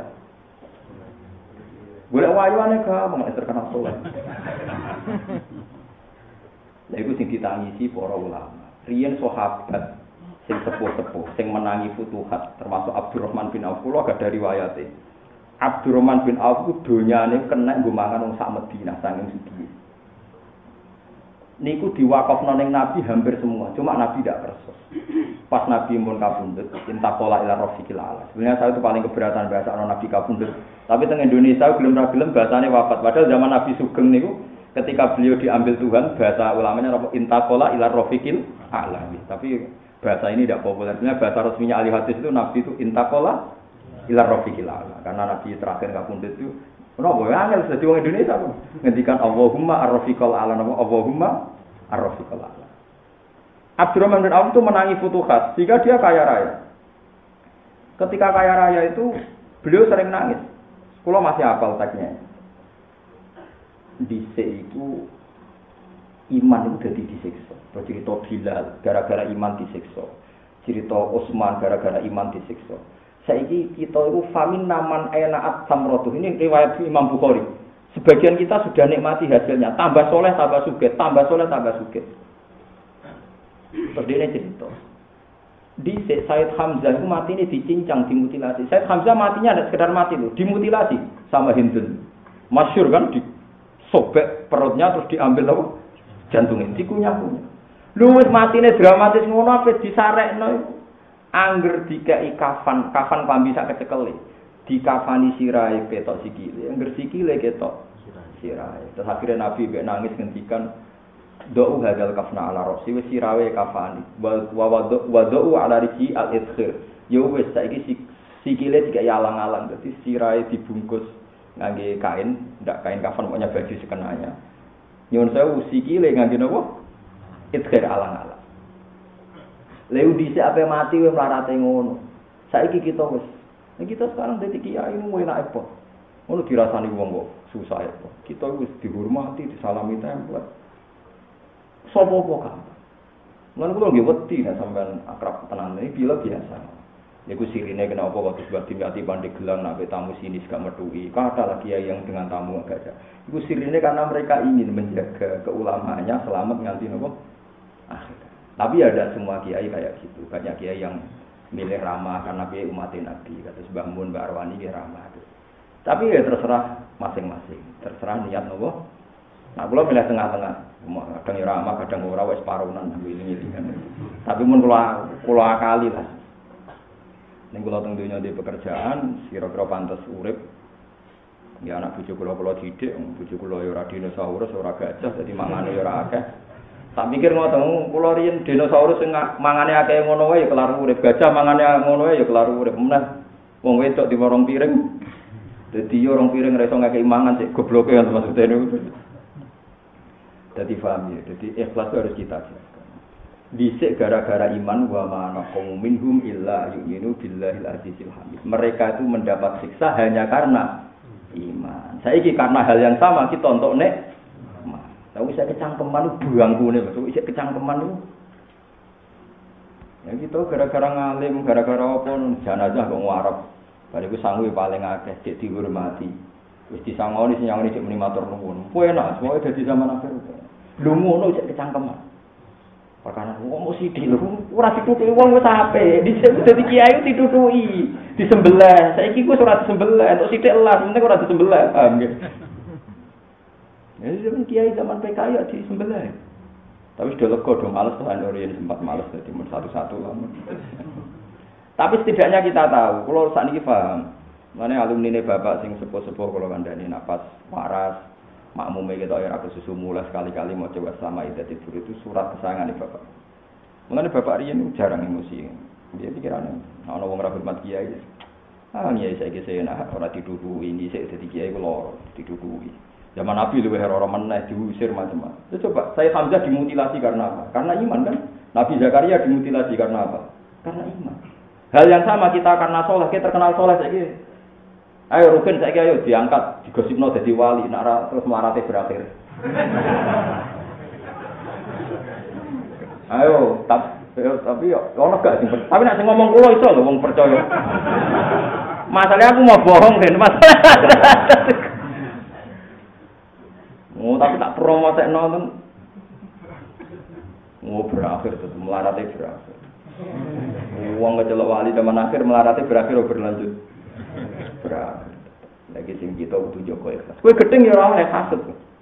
Gue wayuannya gampang, nggak terkenal soleh. Nah, itu yang ditangisi para ulama. Riyen sahabat, sing sepuh-sepuh, sing menangi futuhat, termasuk Abdurrahman bin Auf, kula gak dari riwayate. Abdurrahman bin Auf ku donyane kena nggo mangan wong sak Madinah saking sugih. Niku diwakafno ning Nabi hampir semua, cuma Nabi tidak kersa. Pas Nabi mun kabundut, intakola ila rafiqil ala. Sebenarnya saya itu paling keberatan bahasa Nabi kabundut. Tapi teng Indonesia gelem ra gelem bahasane wafat. Padahal zaman Nabi Sugeng niku ketika beliau diambil Tuhan, bahasa ulamanya apa intakola ila rafiqil ala. Tapi bahasa ini tidak populer. Sebenarnya bahasa resminya ahli hadis itu Nabi itu intakola ila rafiqil ala. Karena Nabi terakhir kabundut itu kenapa ya angel dadi wong Indonesia kok. Ngendikan Allahumma ar-rafiqal ala, Allahumma ar-rafiqal ala. Abdurrahman bin Auf itu menangi futuhat sehingga dia kaya raya. Ketika kaya raya itu beliau sering nangis. Kula masih hafal teksnya. Dhisik iku iman itu dadi disiksa. Cerita Bilal gara-gara iman disiksa. Cerita Utsman gara-gara iman disiksa. Saiki kita itu famin naman enaat samrotuh. Ini riwayat Imam Bukhari. Sebagian kita sudah nikmati hasilnya, tambah soleh, tambah sugih, tambah soleh, tambah sugih. Terus dia cerita. Di Said Hamzah itu mati ini dicincang, dimutilasi. Said Hamzah matinya tidak sekedar mati loh, dimutilasi sama Hindun. Masyhur kan, disobek perutnya terus diambil apa? Jantungnya, dikunyah-kunyah. Lu wis matine dramatis ngono apa disarekno. Angger dikai kafan, kafan klambi sak kecekele. Dikafani sirahe ketok sikile, angger sikile ketok sirahe. Terus akhirnya Nabi mbek nangis ngendikan do'u hadal kafna ala rosi wis sirawe kafani. Wa wa do'u ala riji al-idkhir. Ya wis saiki sikile dikai alang-alang dadi sirahe dibungkus ngangge kain, ndak kain kafan pokoknya baju sekenanya. Nyuwun sewu sikile ngangge napa? Idkhir alang-alang. Leu dhisik ape mati wis mlarate ngono. Saiki kita wis. Nek kita sekarang dadi kiai mu enak apa? Ngono dirasani wong kok susah apa. Kita wis dihormati, disalami tempel. Sopo apa kan? Lan kula nggih wedi nek sampean akrab tenan iki bila biasa. Niku sirine kenapa kok disebut dimati Pandeglang nek tamu sini gak metuhi. Kata lagi yang dengan tamu agak aja. Iku sirine karena mereka ingin menjaga keulamaannya selamat nganti napa? Akhir. Tapi ada semua kiai kayak gitu. Banyak kiai yang milih ramah karena kiai umat Nabi. Kata Mbah Mun, Mbah Arwani dia ramah. Tapi ya terserah masing-masing. Terserah niat nopo. Nah, kula milih tengah-tengah. Kadang ramah, kadang ora wis paronan ngili-ngili kan. Tapi mun kula kula akali lah. Ning kula teng donya di pekerjaan, kira-kira pantes urip. Ya anak bojo kula kula didik, bojo kula ya ora dinosaurus, ora gajah, dadi mangane ya ora akeh. Tak pikir ngoten, kula riyen dinosaurus sing mangane akeh ngono wae ya kelar urip, gajah mangane ngono wae ya kelar urip. Meneh wong wedok di warung piring. Dadi yo rong piring ra iso ngakeh mangan sik gobloke kan maksudnya niku. Dadi paham ya. Dadi ikhlas harus kita jaga. Dhisik gara-gara iman wa ma naqum minhum illa yu'minu billahil azizil hamid. Mereka itu mendapat siksa hanya karena iman. Saiki karena hal yang sama kita untuk nek tapi saya kecangkeman itu buangku nih, maksudnya saya kecangkeman itu. Ya gitu, gara-gara ngalim, gara-gara apa, jenazah kok ngarep. Bariku sanggup paling akeh, cek dihormati. Wis disangoni sing nyangoni cek muni matur nuwun. Kuwi enak, semoga dadi zaman akhir. Lho ngono cek kecangkeman. Perkara wong mesti di lho, ora ditutuki wong wis ape. Dhisik dadi kiai ditutuki, disembelih. Saiki ku ora disembelih, entuk sithik elas, penting ora disembelih. Paham nggih? Ya zaman kiai zaman P K I ya disembelih. Tapi sudah lega dong, males tuh Orion sempat males jadi satu-satu lah. Tapi setidaknya kita tahu, kalau saat ini paham, mana alumni ini bapak sing sepuh-sepuh kalau kandani napas waras, makmumnya kita air aku susu mulai sekali-kali mau coba sama ida tidur itu surat kesayangan nih bapak. Mengenai bapak Rian jarang emosi, dia pikirannya, nah orang rapi mat kiai, ah nih saya kisah nak orang tidur ini saya jadi kiai kalau tidur. Zaman Nabi lebih orang mana diusir macam-macam. Coba saya Hamzah dimutilasi karena apa? Karena iman kan? Nabi Zakaria dimutilasi karena apa? Karena iman. Hal yang sama kita karena soleh, kita terkenal soleh saya. Ayo Rukin saya ayo diangkat, digosipno jadi wali, nak terus marate berakhir. Ayo, tapi tapi ono gak sing tapi nek sing ngomong kula iso lho wong percaya. Masalahnya aku mau bohong kan masalah. Oh, tapi tak promotek nonton. Oh, berakhir terus melarate berakhir. Uang kecelok wali zaman akhir melarate berakhir oh berlanjut. Berakhir. Lagi sing kita kudu jaga ikhlas. Kowe gedeng ya ora oleh hasud.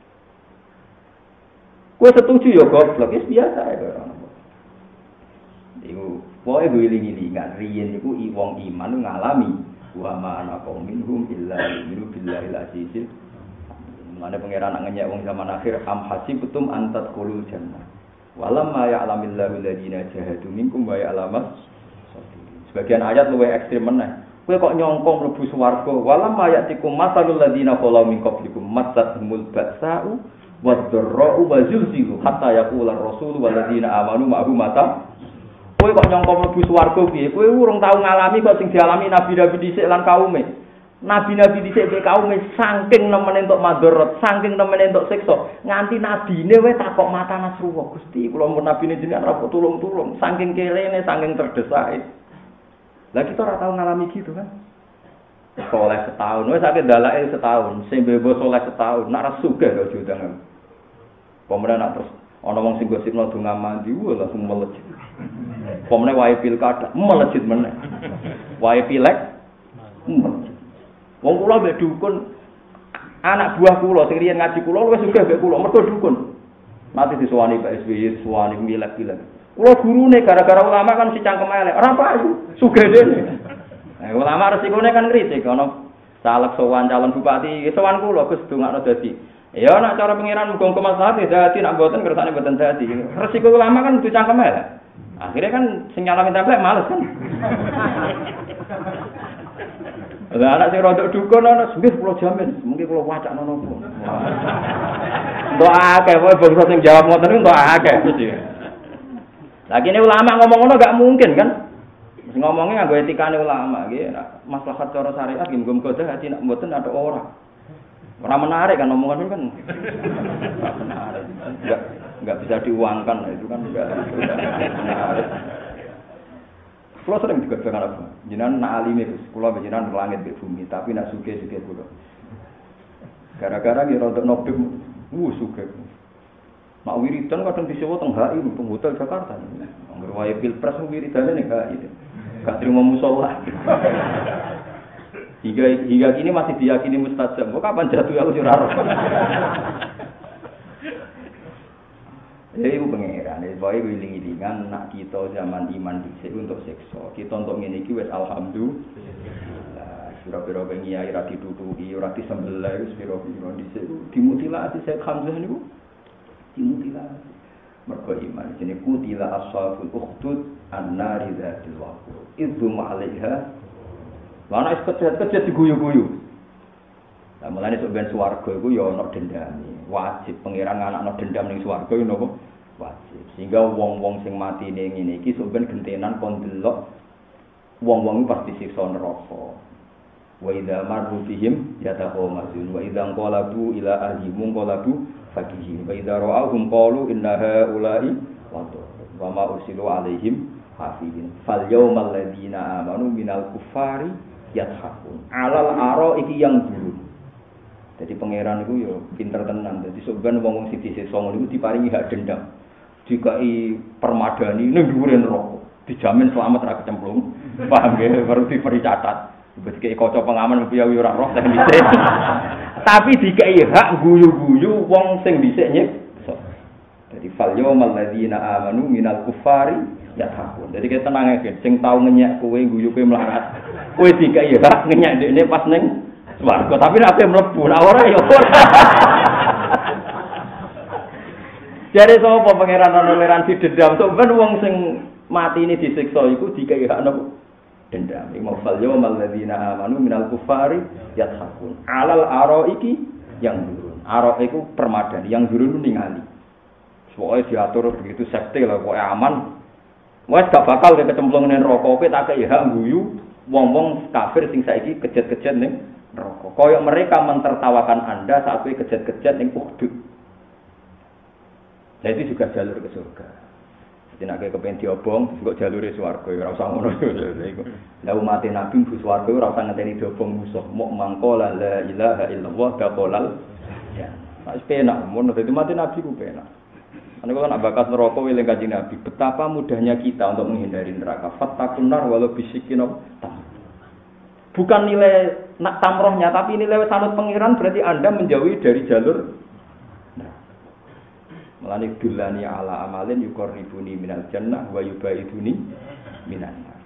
Kowe setuju ya goblok, wis biasa ya ora. Iku pokoke wiling-wilingan riyen iku wong iman ngalami wa ma ana qaum minhum illa yu'minu billahi al-azizil. Mana pangeran nak ngenyek wong zaman akhir am hasibtum antat qulul jannah. Walam ma ya'lamillahu alladziina jahadu minkum wa ya'lamas. Sebagian ayat luwih ekstrem meneh. Kowe kok nyongkong mlebu swarga. Walam ma ya'tikum masalul ladziina qalu min qablikum matsahumul ba'sa'u wad-dharra'u wa zulzilu hatta yaqula ar-rasulu wal ladziina amanu ma'ahu mata. Kowe kok nyongkong mlebu swarga piye? Kowe urung tau ngalami kok sing dialami nabi-nabi dhisik lan kaume. Nabi-nabi dhisik mek kaume saking nemene entuk madharat, saking nemene entuk siksa, nganti nabine wae takok mata Nasrullah. Gusti, kula mun nabine jenengan ora kok tulung-tulung, saking kelene, saking terdesake. Lah kita ora tau ngalami gitu kan. Soleh setahun, wis sakit dalake setahun, sing bebo soleh setahun, nak ra sugih kok judangan. Pemenang nak terus ana wong sing gosipno donga mandi, wah langsung melejit. Pemenang wae pilkada, melejit meneh. Wae pilek, melejit. Wong kula mbek dukun anak buah kula sing riyen ngaji kula wis sugih mbek kula mergo dukun. Mati disuwani Pak S B Y, suwani milek-milek. Kula gurune gara-gara ulama kan si cangkem elek, ora payu, sugih dene. Nah, ulama resikone kan kritik ana caleg sowan calon bupati, sowan kula Gus dongakno dadi. Ya nek cara pengiran muga kemaslahat dadi nek mboten kersane mboten dadi. Resiko ulama kan dicangkem elek. Akhirnya kan sing nyalamin template males kan. Lah anak sing rodok dukun ana nggih kula jamin, mungkin kula wacakno napa. Doa akeh wae bangsa sing jawab ngoten niku doa akeh mesti. Lah kene ulama ngomong ngono gak mungkin kan? Mesti ngomongnya nganggo etikane ulama nggih, maslahat cara syariat nggih muga-muga hati nek mboten ada ora. Ora menarik kan omongan itu kan. Ora menarik. Enggak enggak bisa diuangkan itu kan enggak menarik. Kalau sering juga dengan apa? Jenengan nak alime Gus, kula jenengan langit di bumi, tapi nak suge-suge kula. Gara-gara ngira untuk nobim, wuh suge. Mak wiridan kadang disewa teng H I, teng hotel Jakarta. Angger wae pilpres wiridane ning H I. Gak terima mushola. Hingga hingga kini masih diyakini mustajab. Kok kapan jatuh aku ora ora. Ya ibu pangeran, bae wiling-wilingan nak kita zaman iman dhisik untuk siksa. Kita untuk ngene iki wis alhamdulillah. Pira-pira bengi ae ra ditutuki, ora disembelih wis pira-pira dhisik dimutilasi Syekh Hamzah niku. Dimutilasi. Mergo iman jenenge kutila ashabul ukhdud an-nari dzatil waqur. Idhum 'alaiha. Lan is kecet-kecet diguyu-guyu. Lah mulane sok ben swarga iku ya ana dendame. Wajib pangeran anakno dendam ning swarga yo napa? Wajib. Sehingga wong-wong sing mati ning ngene iki sok ben gentenan kon delok wong-wong pasti siksa neraka. Wa idza marru bihim yataqamazun wa idza qalabu ila ahlihim qalabu fakihim wa idza ra'awhum qalu inna haula'i wa ma ursilu alaihim hafidin. Fal yawmal ladzina amanu minal kuffari yathakun. Alal ara iki yang dulu. Jadi pangeran itu ya pinter tenan. Jadi sebenarnya wong sing disiksa ngono iku diparingi hak dendam. Dikai permadani ning dhuwure neraka. Dijamin selamat ra kecemplung. Paham nggih? Baru diberi catat. Dikai kaca pengaman piye ora roh sing dhisik. Tapi dikai hak guyu-guyu wong sing dhisik nyiksa. Jadi fal yawmal ladzina amanu minal kuffari yathakun. Jadi kita tenang aja, sing tau ngenyek kowe guyu kowe melarat. Kowe dikai hak ngenyek dekne pas ning swarga, tapi nek ape mlebu ora ora ya ora. Jadi sapa pangeran toleransi dendam sok ben wong sing mati ini disiksa iku dikai hak napa? Dendam. Imam fal yawmal ladzina amanu minal kuffari yathakun. Alal araiki yang durun. Ara iku permadani, yang durun ningali. Pokoknya diatur begitu safety lah, pokoknya aman. Wes gak bakal kecemplung ning neraka, kowe tak kei hak guyu wong-wong kafir sing saiki kejet-kejet ning neraka. Kaya mereka mentertawakan Anda saat kowe kejet-kejet ning Uhud. Jadi juga jalur ke surga. Jadi nek kepen diobong, kok jalure swarga ora usah ngono iku. Lah umat Nabi mlebu swarga ora usah ngenteni diobong musuh, mok mangkola la ilaha illallah daqolal. Ya, wis penak mun dadi mati Nabi ku penak. Ane kan abakas neraka eling Kanjeng Nabi. Betapa mudahnya kita untuk menghindari neraka. Fattakun nar walau bisikin tam. Bukan nilai nak tamrohnya, tapi nilai sanut pengiran berarti Anda menjauhi dari jalur. Nah. Melani dulani ala amalin yuqarribuni minal jannah wa yubaiduni minan nar.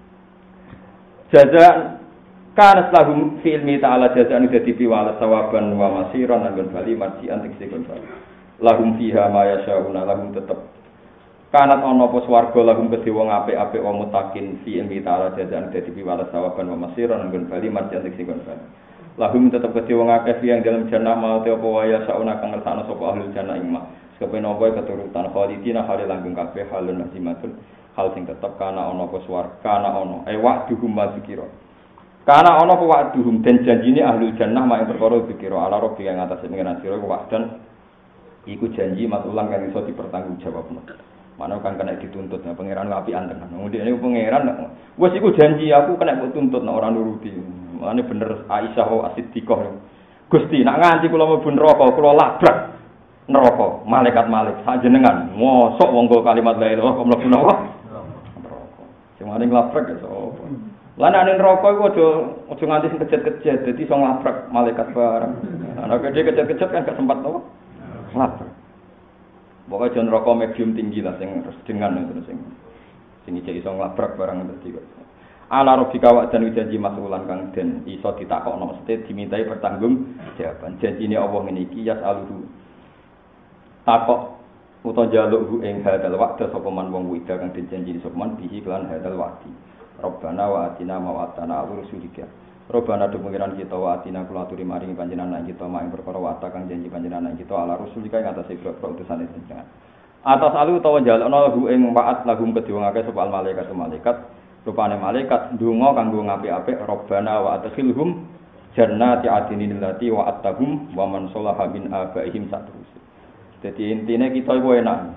Jazaan kana lahum fi ilmi ta'ala jazaan dadi piwala sawaban wa masiran lan bali marji'an tiksikun bali. Lahum fiha ma yasyauna lahum tetep kanat ana apa swarga lahum kedhe wong apik-apik wong mutakin fi ilmi ta'ala jazaan dadi piwala sawaban wa masiran lan bali marji'an tiksikun bali. Lahum tetep kedhe wong akeh yang dalam jannah mau te apa waya sauna kang ngersakno sapa ahli jannah ing mah. Kepen apa keturutan khalidina hale langgeng kabeh halun nazimatun hal sing tetep kana ana apa swarga kana ana e wa'duhum wa dzikira. Kana ana apa wa'duhum den janjine ahli jannah mak perkara dzikira ala rabbi kang atase pengenan sira wa'dan iku janji matulan kang iso dipertanggungjawabno. Mana kan kena dituntut nah pangeran apian tenan. Kemudian niku pangeran wis iku janji aku kena mbok tuntut nek ora nuruti. Mane bener Aisyah As-Siddiqah. Gusti nak nganti kula mlebu neraka kula labrak neraka malaikat malik sajenengan mosok wong kalimat la ilaha illallah mlebu neraka. Neraka. Sing mari labrak ya sapa. Lan nek neraka iku aja aja nganti sing kejet-kejet dadi iso labrak malaikat bareng. Ana gede kejet-kejet kan gak sempat to. Labrak. Pokoke jan neraka medium tinggi lah sing dengan terus sing sing iso nglabrak barang dadi kok. Ala rabbika wa dan janji masulan kang den iso ditakokno mesti dimintai pertanggung jawaban. Janjine Allah ngene iki yasaluhu. Takok utawa jaluk ing hadal waqt sapa man wong wida kang dijanji sapa man bihi lan hadal waqti. Rabbana wa atina ma wa'atana wa rusulika. Rabbana do pengiran kita wa atina kula aturi maring panjenengan kita mak ing perkara wa kang janji panjenengan kita ala rusulika ing atase utusane panjenengan. Atas alu utawa jalukna hu ing wa'at lahum kedhe akeh sapa malaikat malaikat rupane malaikat ndonga kanggo ngapik-apik Rabbana wa adkhilhum jannati adnin allati wa'attahum wa man sholaha min abaihim satrus. Jadi intine kita iku enak.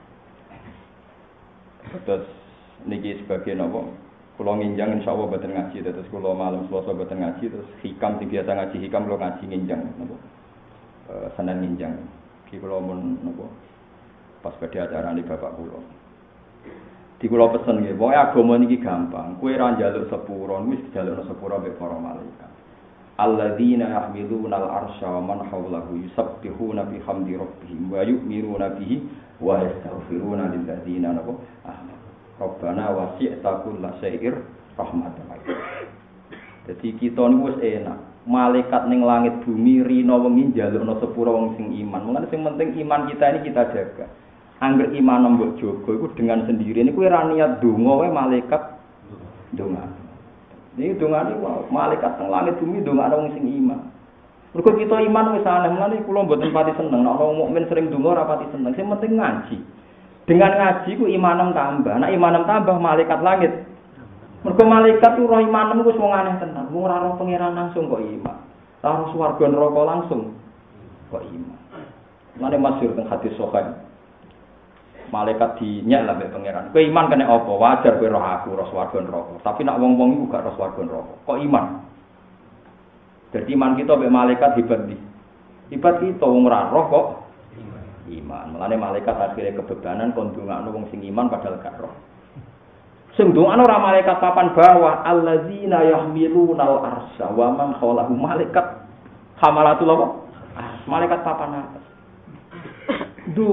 Terus niki sebagai napa? Kula nginjang insyaallah boten ngaji terus kula malam Selasa boten ngaji terus hikam sing biasa ngaji hikam kula ngaji nginjang napa? Eh Senin nginjang. Ki kula mun napa? Pas badhe acara ni bapak kula. Di kula pesen nggih, pokoke agama niki gampang. Kowe ra njaluk sepuro wis njalukno sepuro mek para malaikat. Alladzina yahmiluna al-arsya wa man hawlahu yusabbihuna bihamdi rabbihim wa yu'minuna bihi wa yastaghfiruna lil ladzina amanu. Rabbana wasi'ta kulla syai'ir rahmatan. Dadi kita niku wis enak. Malaikat ning langit bumi rina wengi njalukno sepuro wong sing iman. Mulane sing penting iman kita ini kita jaga. Angger iman mbok jaga iku dengan sendiri niku ora niat donga wae malaikat donga. Ini dongane wae malaikat teng langit bumi dongane wong sing iman. Mergo kita iman wis aneh mulane kula mboten pati seneng nek wong mukmin sering donga ora pati seneng. Sing penting ngaji. Dengan ngaji ku imanem tambah. Nek imanem tambah malaikat langit. Mergo malaikat ku roh imanem wis wong aneh tenan. Wong ora roh pangeran langsung kok iman. Ora roh swarga neraka langsung kok iman. Mane masyhur teng hadis sahih. Malaikat dinyek lah mek pangeran. Kowe iman kene apa? Wajar kowe roh aku roh swarga neraka. Tapi nek wong-wong iku gak roh swarga neraka. Kok iman? Jadi iman kita mek malaikat hebat iki. Hebat kita wong ora roh kok iman. Mulane malaikat akhire kebebanan kon ndongakno wong sing iman padahal gak roh. Sing ndongakno ora malaikat papan bawah, allazina yahmilunal arsya wa man hawlahu malaikat hamalatul apa? Ah, malaikat papan atas. Ndonga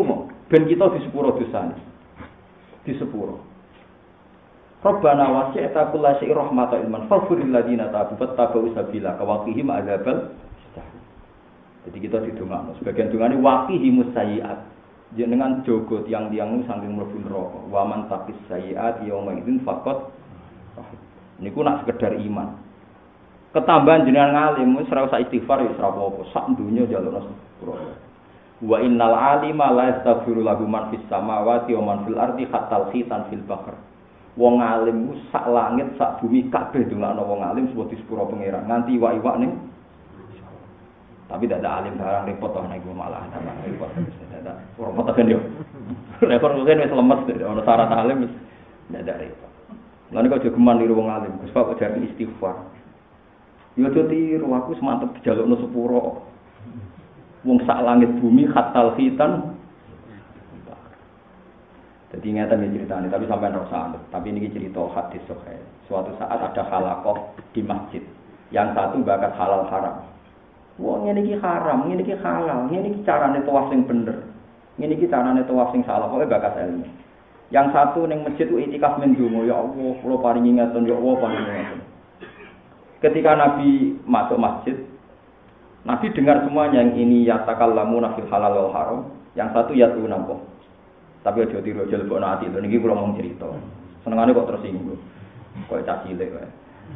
ben kita di sepuro dosane. Di sepuro. Rabbana wasi'ta kulla syai'in rahmatan ilman faghfiril ladzina tabu wattabu sabila kawaqihim adzabal. Jadi kita didongakno sebagian dongane waqihimus sayyi'at. Jenengan jogo tiang-tiang saking mlebu neraka. Wa man taqis sayyi'at yauma idzin faqat. Niku nak sekedar iman. Ketambahan jenengan ngalim wis ora usah istighfar wis ora apa-apa. Sak donya njalukno sepuro. Wa innal alima la yastaghfiru lahu man fis samawati wa man fil ardi hatta khitan fil bahr. Wong alim ku sak langit sak bumi kabeh ndongakno wong alim sebab di sepuro pangeran nganti iwak-iwak ning. Tapi tidak ada alim barang repot toh nek malah tambah repot. Tidak repot kan yo. Repot kan wis lemes ono syarat alim wis tidak ada repot. Lan kok jogeman niru wong alim, Gus Pak ajar istighfar. Yo tiru aku semantep dijalukno sepuro. Wong sak langit bumi khatal khitan. Jadi ingatan ini ceritanya, tapi sampai nggak usah. Tapi ini cerita hadis sahih. Suatu saat ada halakoh di masjid, yang satu bakat halal haram. Wah ini ki haram, ini ki halal, ini ki carane tawaf sing bener, ini ki carane tawaf sing salah. Pokoknya bakat ilmu. Yang satu neng masjid itu itikaf mendungo, ya Allah, kalau paling ingatan, ya Allah paling ingatan. Ketika Nabi masuk masjid, Nabi dengar semuanya yang ini yatakallamu fil halal wal haram, yang satu yatlu nampo. Tapi aja tiru aja lebok ati lho niki kula mung cerita. Senengane kok tersinggung. Kok cah cilik wae.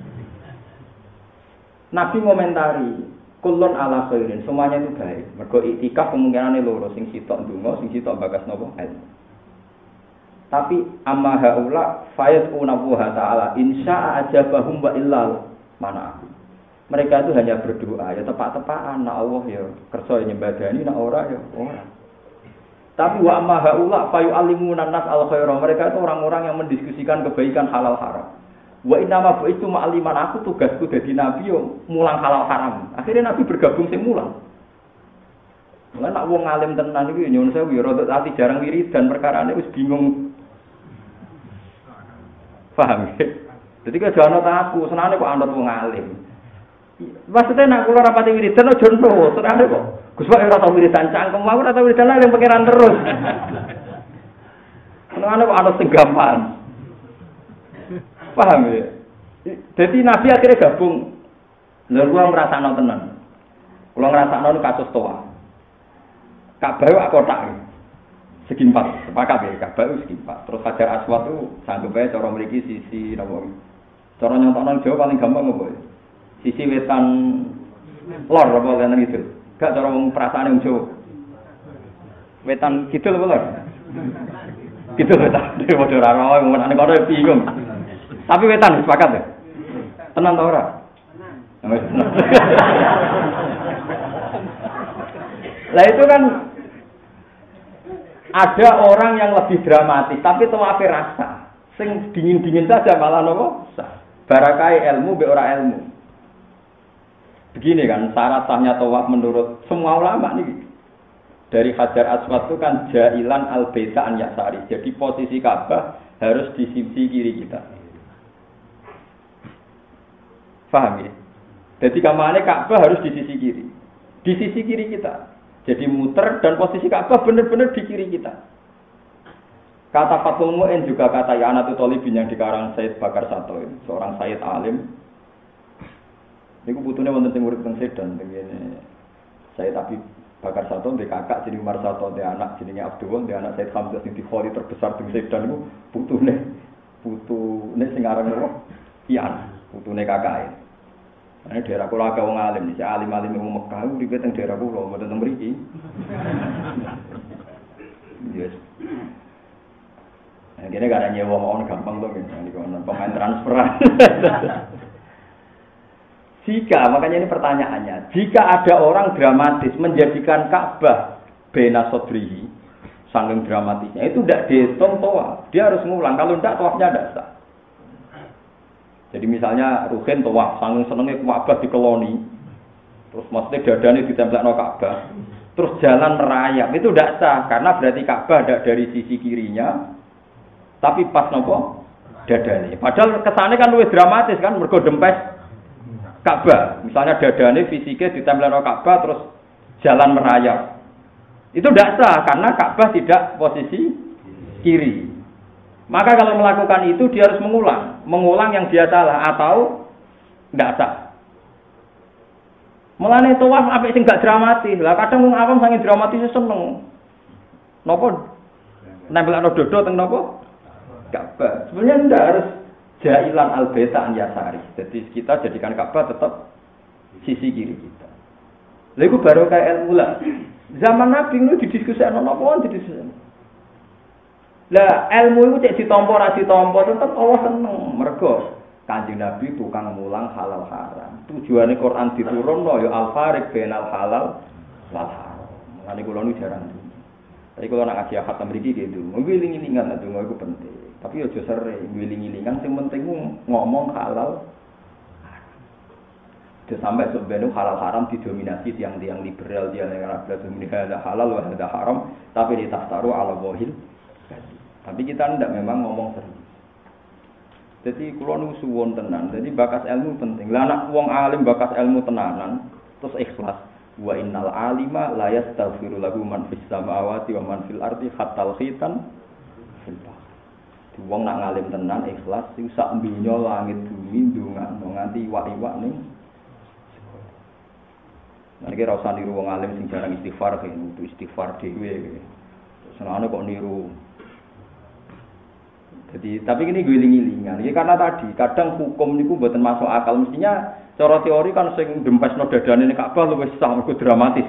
Nabi ngomentari, kullun ala khairin, semuanya itu baik. Mergo iktikaf kemungkinane loro, sing sitok ndonga, sing sitok bagas napa ilmu. Tapi amma haula fayatuna wa ta'ala insya'a ajabahum wa illal mana. Mereka itu hanya berdoa, ya tepak-tepakan, nak Allah ya kersa nyembadani, nak ora ya ora. Tapi wa amma haula fayu alimuna nas al khairah. Mereka itu orang-orang yang mendiskusikan kebaikan halal haram. Wa inna ma itu ma'aliman aku tugasku dadi nabi yo mulang halal haram. Akhirnya nabi bergabung sing mulang. Mulane nak wong alim tenan iki nyuwun sewu yo rada ati jarang wiridan perkarane wis bingung. Paham ya? Jadi kok jono ta aku senane kok anut wong alim. Maksudnya nak kula rapati wiridan aja nro, senane kok Gus Pak ora tau wiridan cangkem, aku ora tau wiridan yang pangeran terus. Senengane kok ana sing gampang. Paham ya? Jadi Nabi akhirnya gabung. Lha kula ngrasakno tenan. Kula ngrasakno kasus toa. Ka'bah aku kotak. Segi empat, sepakat ya, Ka'bah segi empat. Terus Hajar Aswad itu sanggup ae cara mriki sisi napa. Cara nyontokno Jawa paling gampang apa ya? Sisi wetan lor apa kene gitu. Gak cara wong perasaane wong Jawa. Wetan kidul apa lor? Kidul wetan. Padha ora ora wong menane kono bingung. Tapi wetan sepakat ya? Tenan ta ora? Tenan. Lah itu kan ada orang yang lebih dramatis, tapi tawafe rasa. Sing dingin-dingin saja malah nopo? Barakai ilmu be ora ilmu. Begini kan, syarat sahnya tawaf menurut semua ulama nih. Dari Hajar Aswad itu kan jailan al-baita an yasari. Jadi posisi Ka'bah harus di sisi kiri kita. Paham ya? Jadi kamane Ka'bah harus di sisi kiri. Di sisi kiri kita. Jadi muter dan posisi Ka'bah benar-benar di kiri kita. Kata Fathul Mu'in juga kata Ya'natul Thalibin yang dikarang Said Bakar Sato, seorang Said alim. Niku putune wonten sing urip teng Sedan tengene. Said Habib Bakar Sato ndek kakak jenenge Umar Sato, ndek anak jenenge Abdullah, ndek anak Said Hamzah sing dikholi terbesar teng Sedan niku putune. Putune sing aran apa? Ian, putune kakake. Ini daerah kula agak wong alim, si alim-alim wong Mekah uripe teng daerah kula, mboten teng mriki. Yes. Nah, kene gak ada nyewa mohon gampang to ngene iki pemain transferan. Jika, makanya ini pertanyaannya, jika ada orang dramatis menjadikan Ka'bah bena sodrihi, saking dramatisnya, itu tidak dihitung tawaf, dia harus ngulang, kalau tidak tawafnya tidak sah. Jadi misalnya Ruhin tawaf, saking senengnya Ka'bah dikeloni, terus maksudnya dadanya ditempelkan Ka'bah, terus jalan merayap, itu tidak sah, karena berarti Ka'bah ada dari sisi kirinya, tapi pas nopo dadanya. Padahal kesannya kan lebih dramatis kan, mergo dempes Ka'bah, misalnya dadane fisiknya ditempel karo Ka'bah terus jalan merayap. Itu tidak sah karena Ka'bah tidak posisi kiri. Maka kalau melakukan itu dia harus mengulang, mengulang yang dia salah atau tidak sah. Mulane tawaf apik sing gak dramatis. Lah kadang wong awam sange dramatis seneng. Napa? Nempelno dodo teng napa? Ka'bah. Sebenarnya ndak harus jailan al-baita an yasari. Jadi kita jadikan Ka'bah tetap sisi kiri kita. Lha iku baru kayak ilmu lah. Zaman Nabi itu didiskusikan napa didiskusikan. Lah ilmu itu cek ditampa ora ditampa tetep Allah seneng. Mergo Kanjeng Nabi tukang mulang halal haram. Tujuane Quran diturunno ya al-fariq bainal halal wal haram. Mulane kula nu jarang. Tapi kalau nak ngaji khatam mriki gitu, ngiling-ngilingan itu iku penting. Tapi aja sering ngiling-ngilingan sing penting ngomong halal. Itu sampai sebenarnya halal haram didominasi tiang-tiang liberal dia yang berdominasi ada halal wah ada haram, tapi ditaftaru ala wahil. Tapi kita tidak memang ngomong serius. Jadi kalau nu suwon tenan, jadi bakas ilmu penting. Lah anak wong alim bakas ilmu tenanan, terus ikhlas. Wa innal alima la yastaghfiru lahu man fis samawati wa man fil ardi hatta khitan fil bahr. Wong nak ngalim tenan ikhlas sing sak donya langit bumi ndongakno nganti iwak-iwak ning Nah, iki ora usah niru wong alim sing jarang istighfar kan, itu istighfar dhewe. Senane kok niru. Jadi, tapi ini guling-gilingan. Iki karena tadi kadang hukum niku mboten masuk akal. Mestinya cara teori kan sing dempesno dadane nek Ka'bah luwih sah mergo dramatis.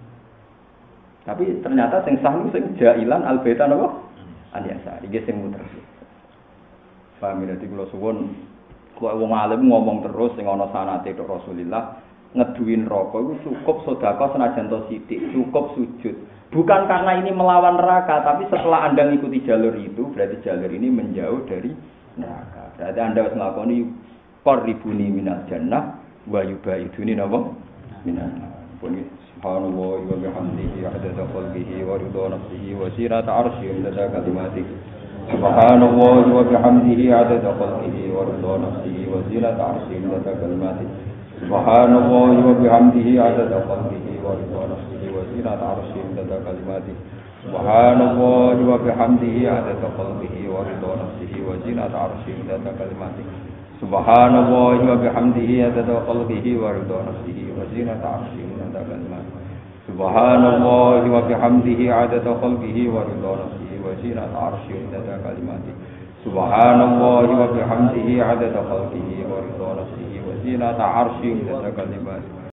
Tapi ternyata sing sah niku sing jailan al-baita napa? Aliasa. Iki sing muter. Paham ya dadi kula suwun kok wong alim ngomong terus sing ana sanate tok Rasulillah ngeduin rokok itu cukup sedekah senajan to sithik, cukup sujud. Bukan karena ini melawan neraka, tapi setelah Anda mengikuti jalur itu, berarti jalur ini menjauh dari neraka. Berarti Anda harus melakukan qarribuni minal jannah wa yubaiduni napa? Minan. Pun subhanallah wa bihamdihi adada khalqihi wa ridha nafsihi wa zinata 'arsyihi wa kalimatihi. Subhanallah wa bihamdihi adada khalqihi wa ridha nafsihi wa zinata 'arsyihi wa kalimatihi. Subhanallah wa bihamdihi adada khalqihi wa ridha nafsihi wa zinata 'arsyihi wa kalimatihi. Subhanallah wa bihamdihi adada khalqihi wa ridha nafsihi wa zinata 'arsyihi wa kalimatihi. Subhanallah wa bihamdihi adada khalqihi wa ridha nafsihi wa zinata 'arsyihi wa kalimatihi. Subhanallah wa bihamdihi adada khalqihi wa ridha nafsihi wa zinata 'arsyihi wa kalimatihi. Subhanallah wa bihamdihi adada khalqihi wa ridha nafsihi zinata arsy wa kalimatihi.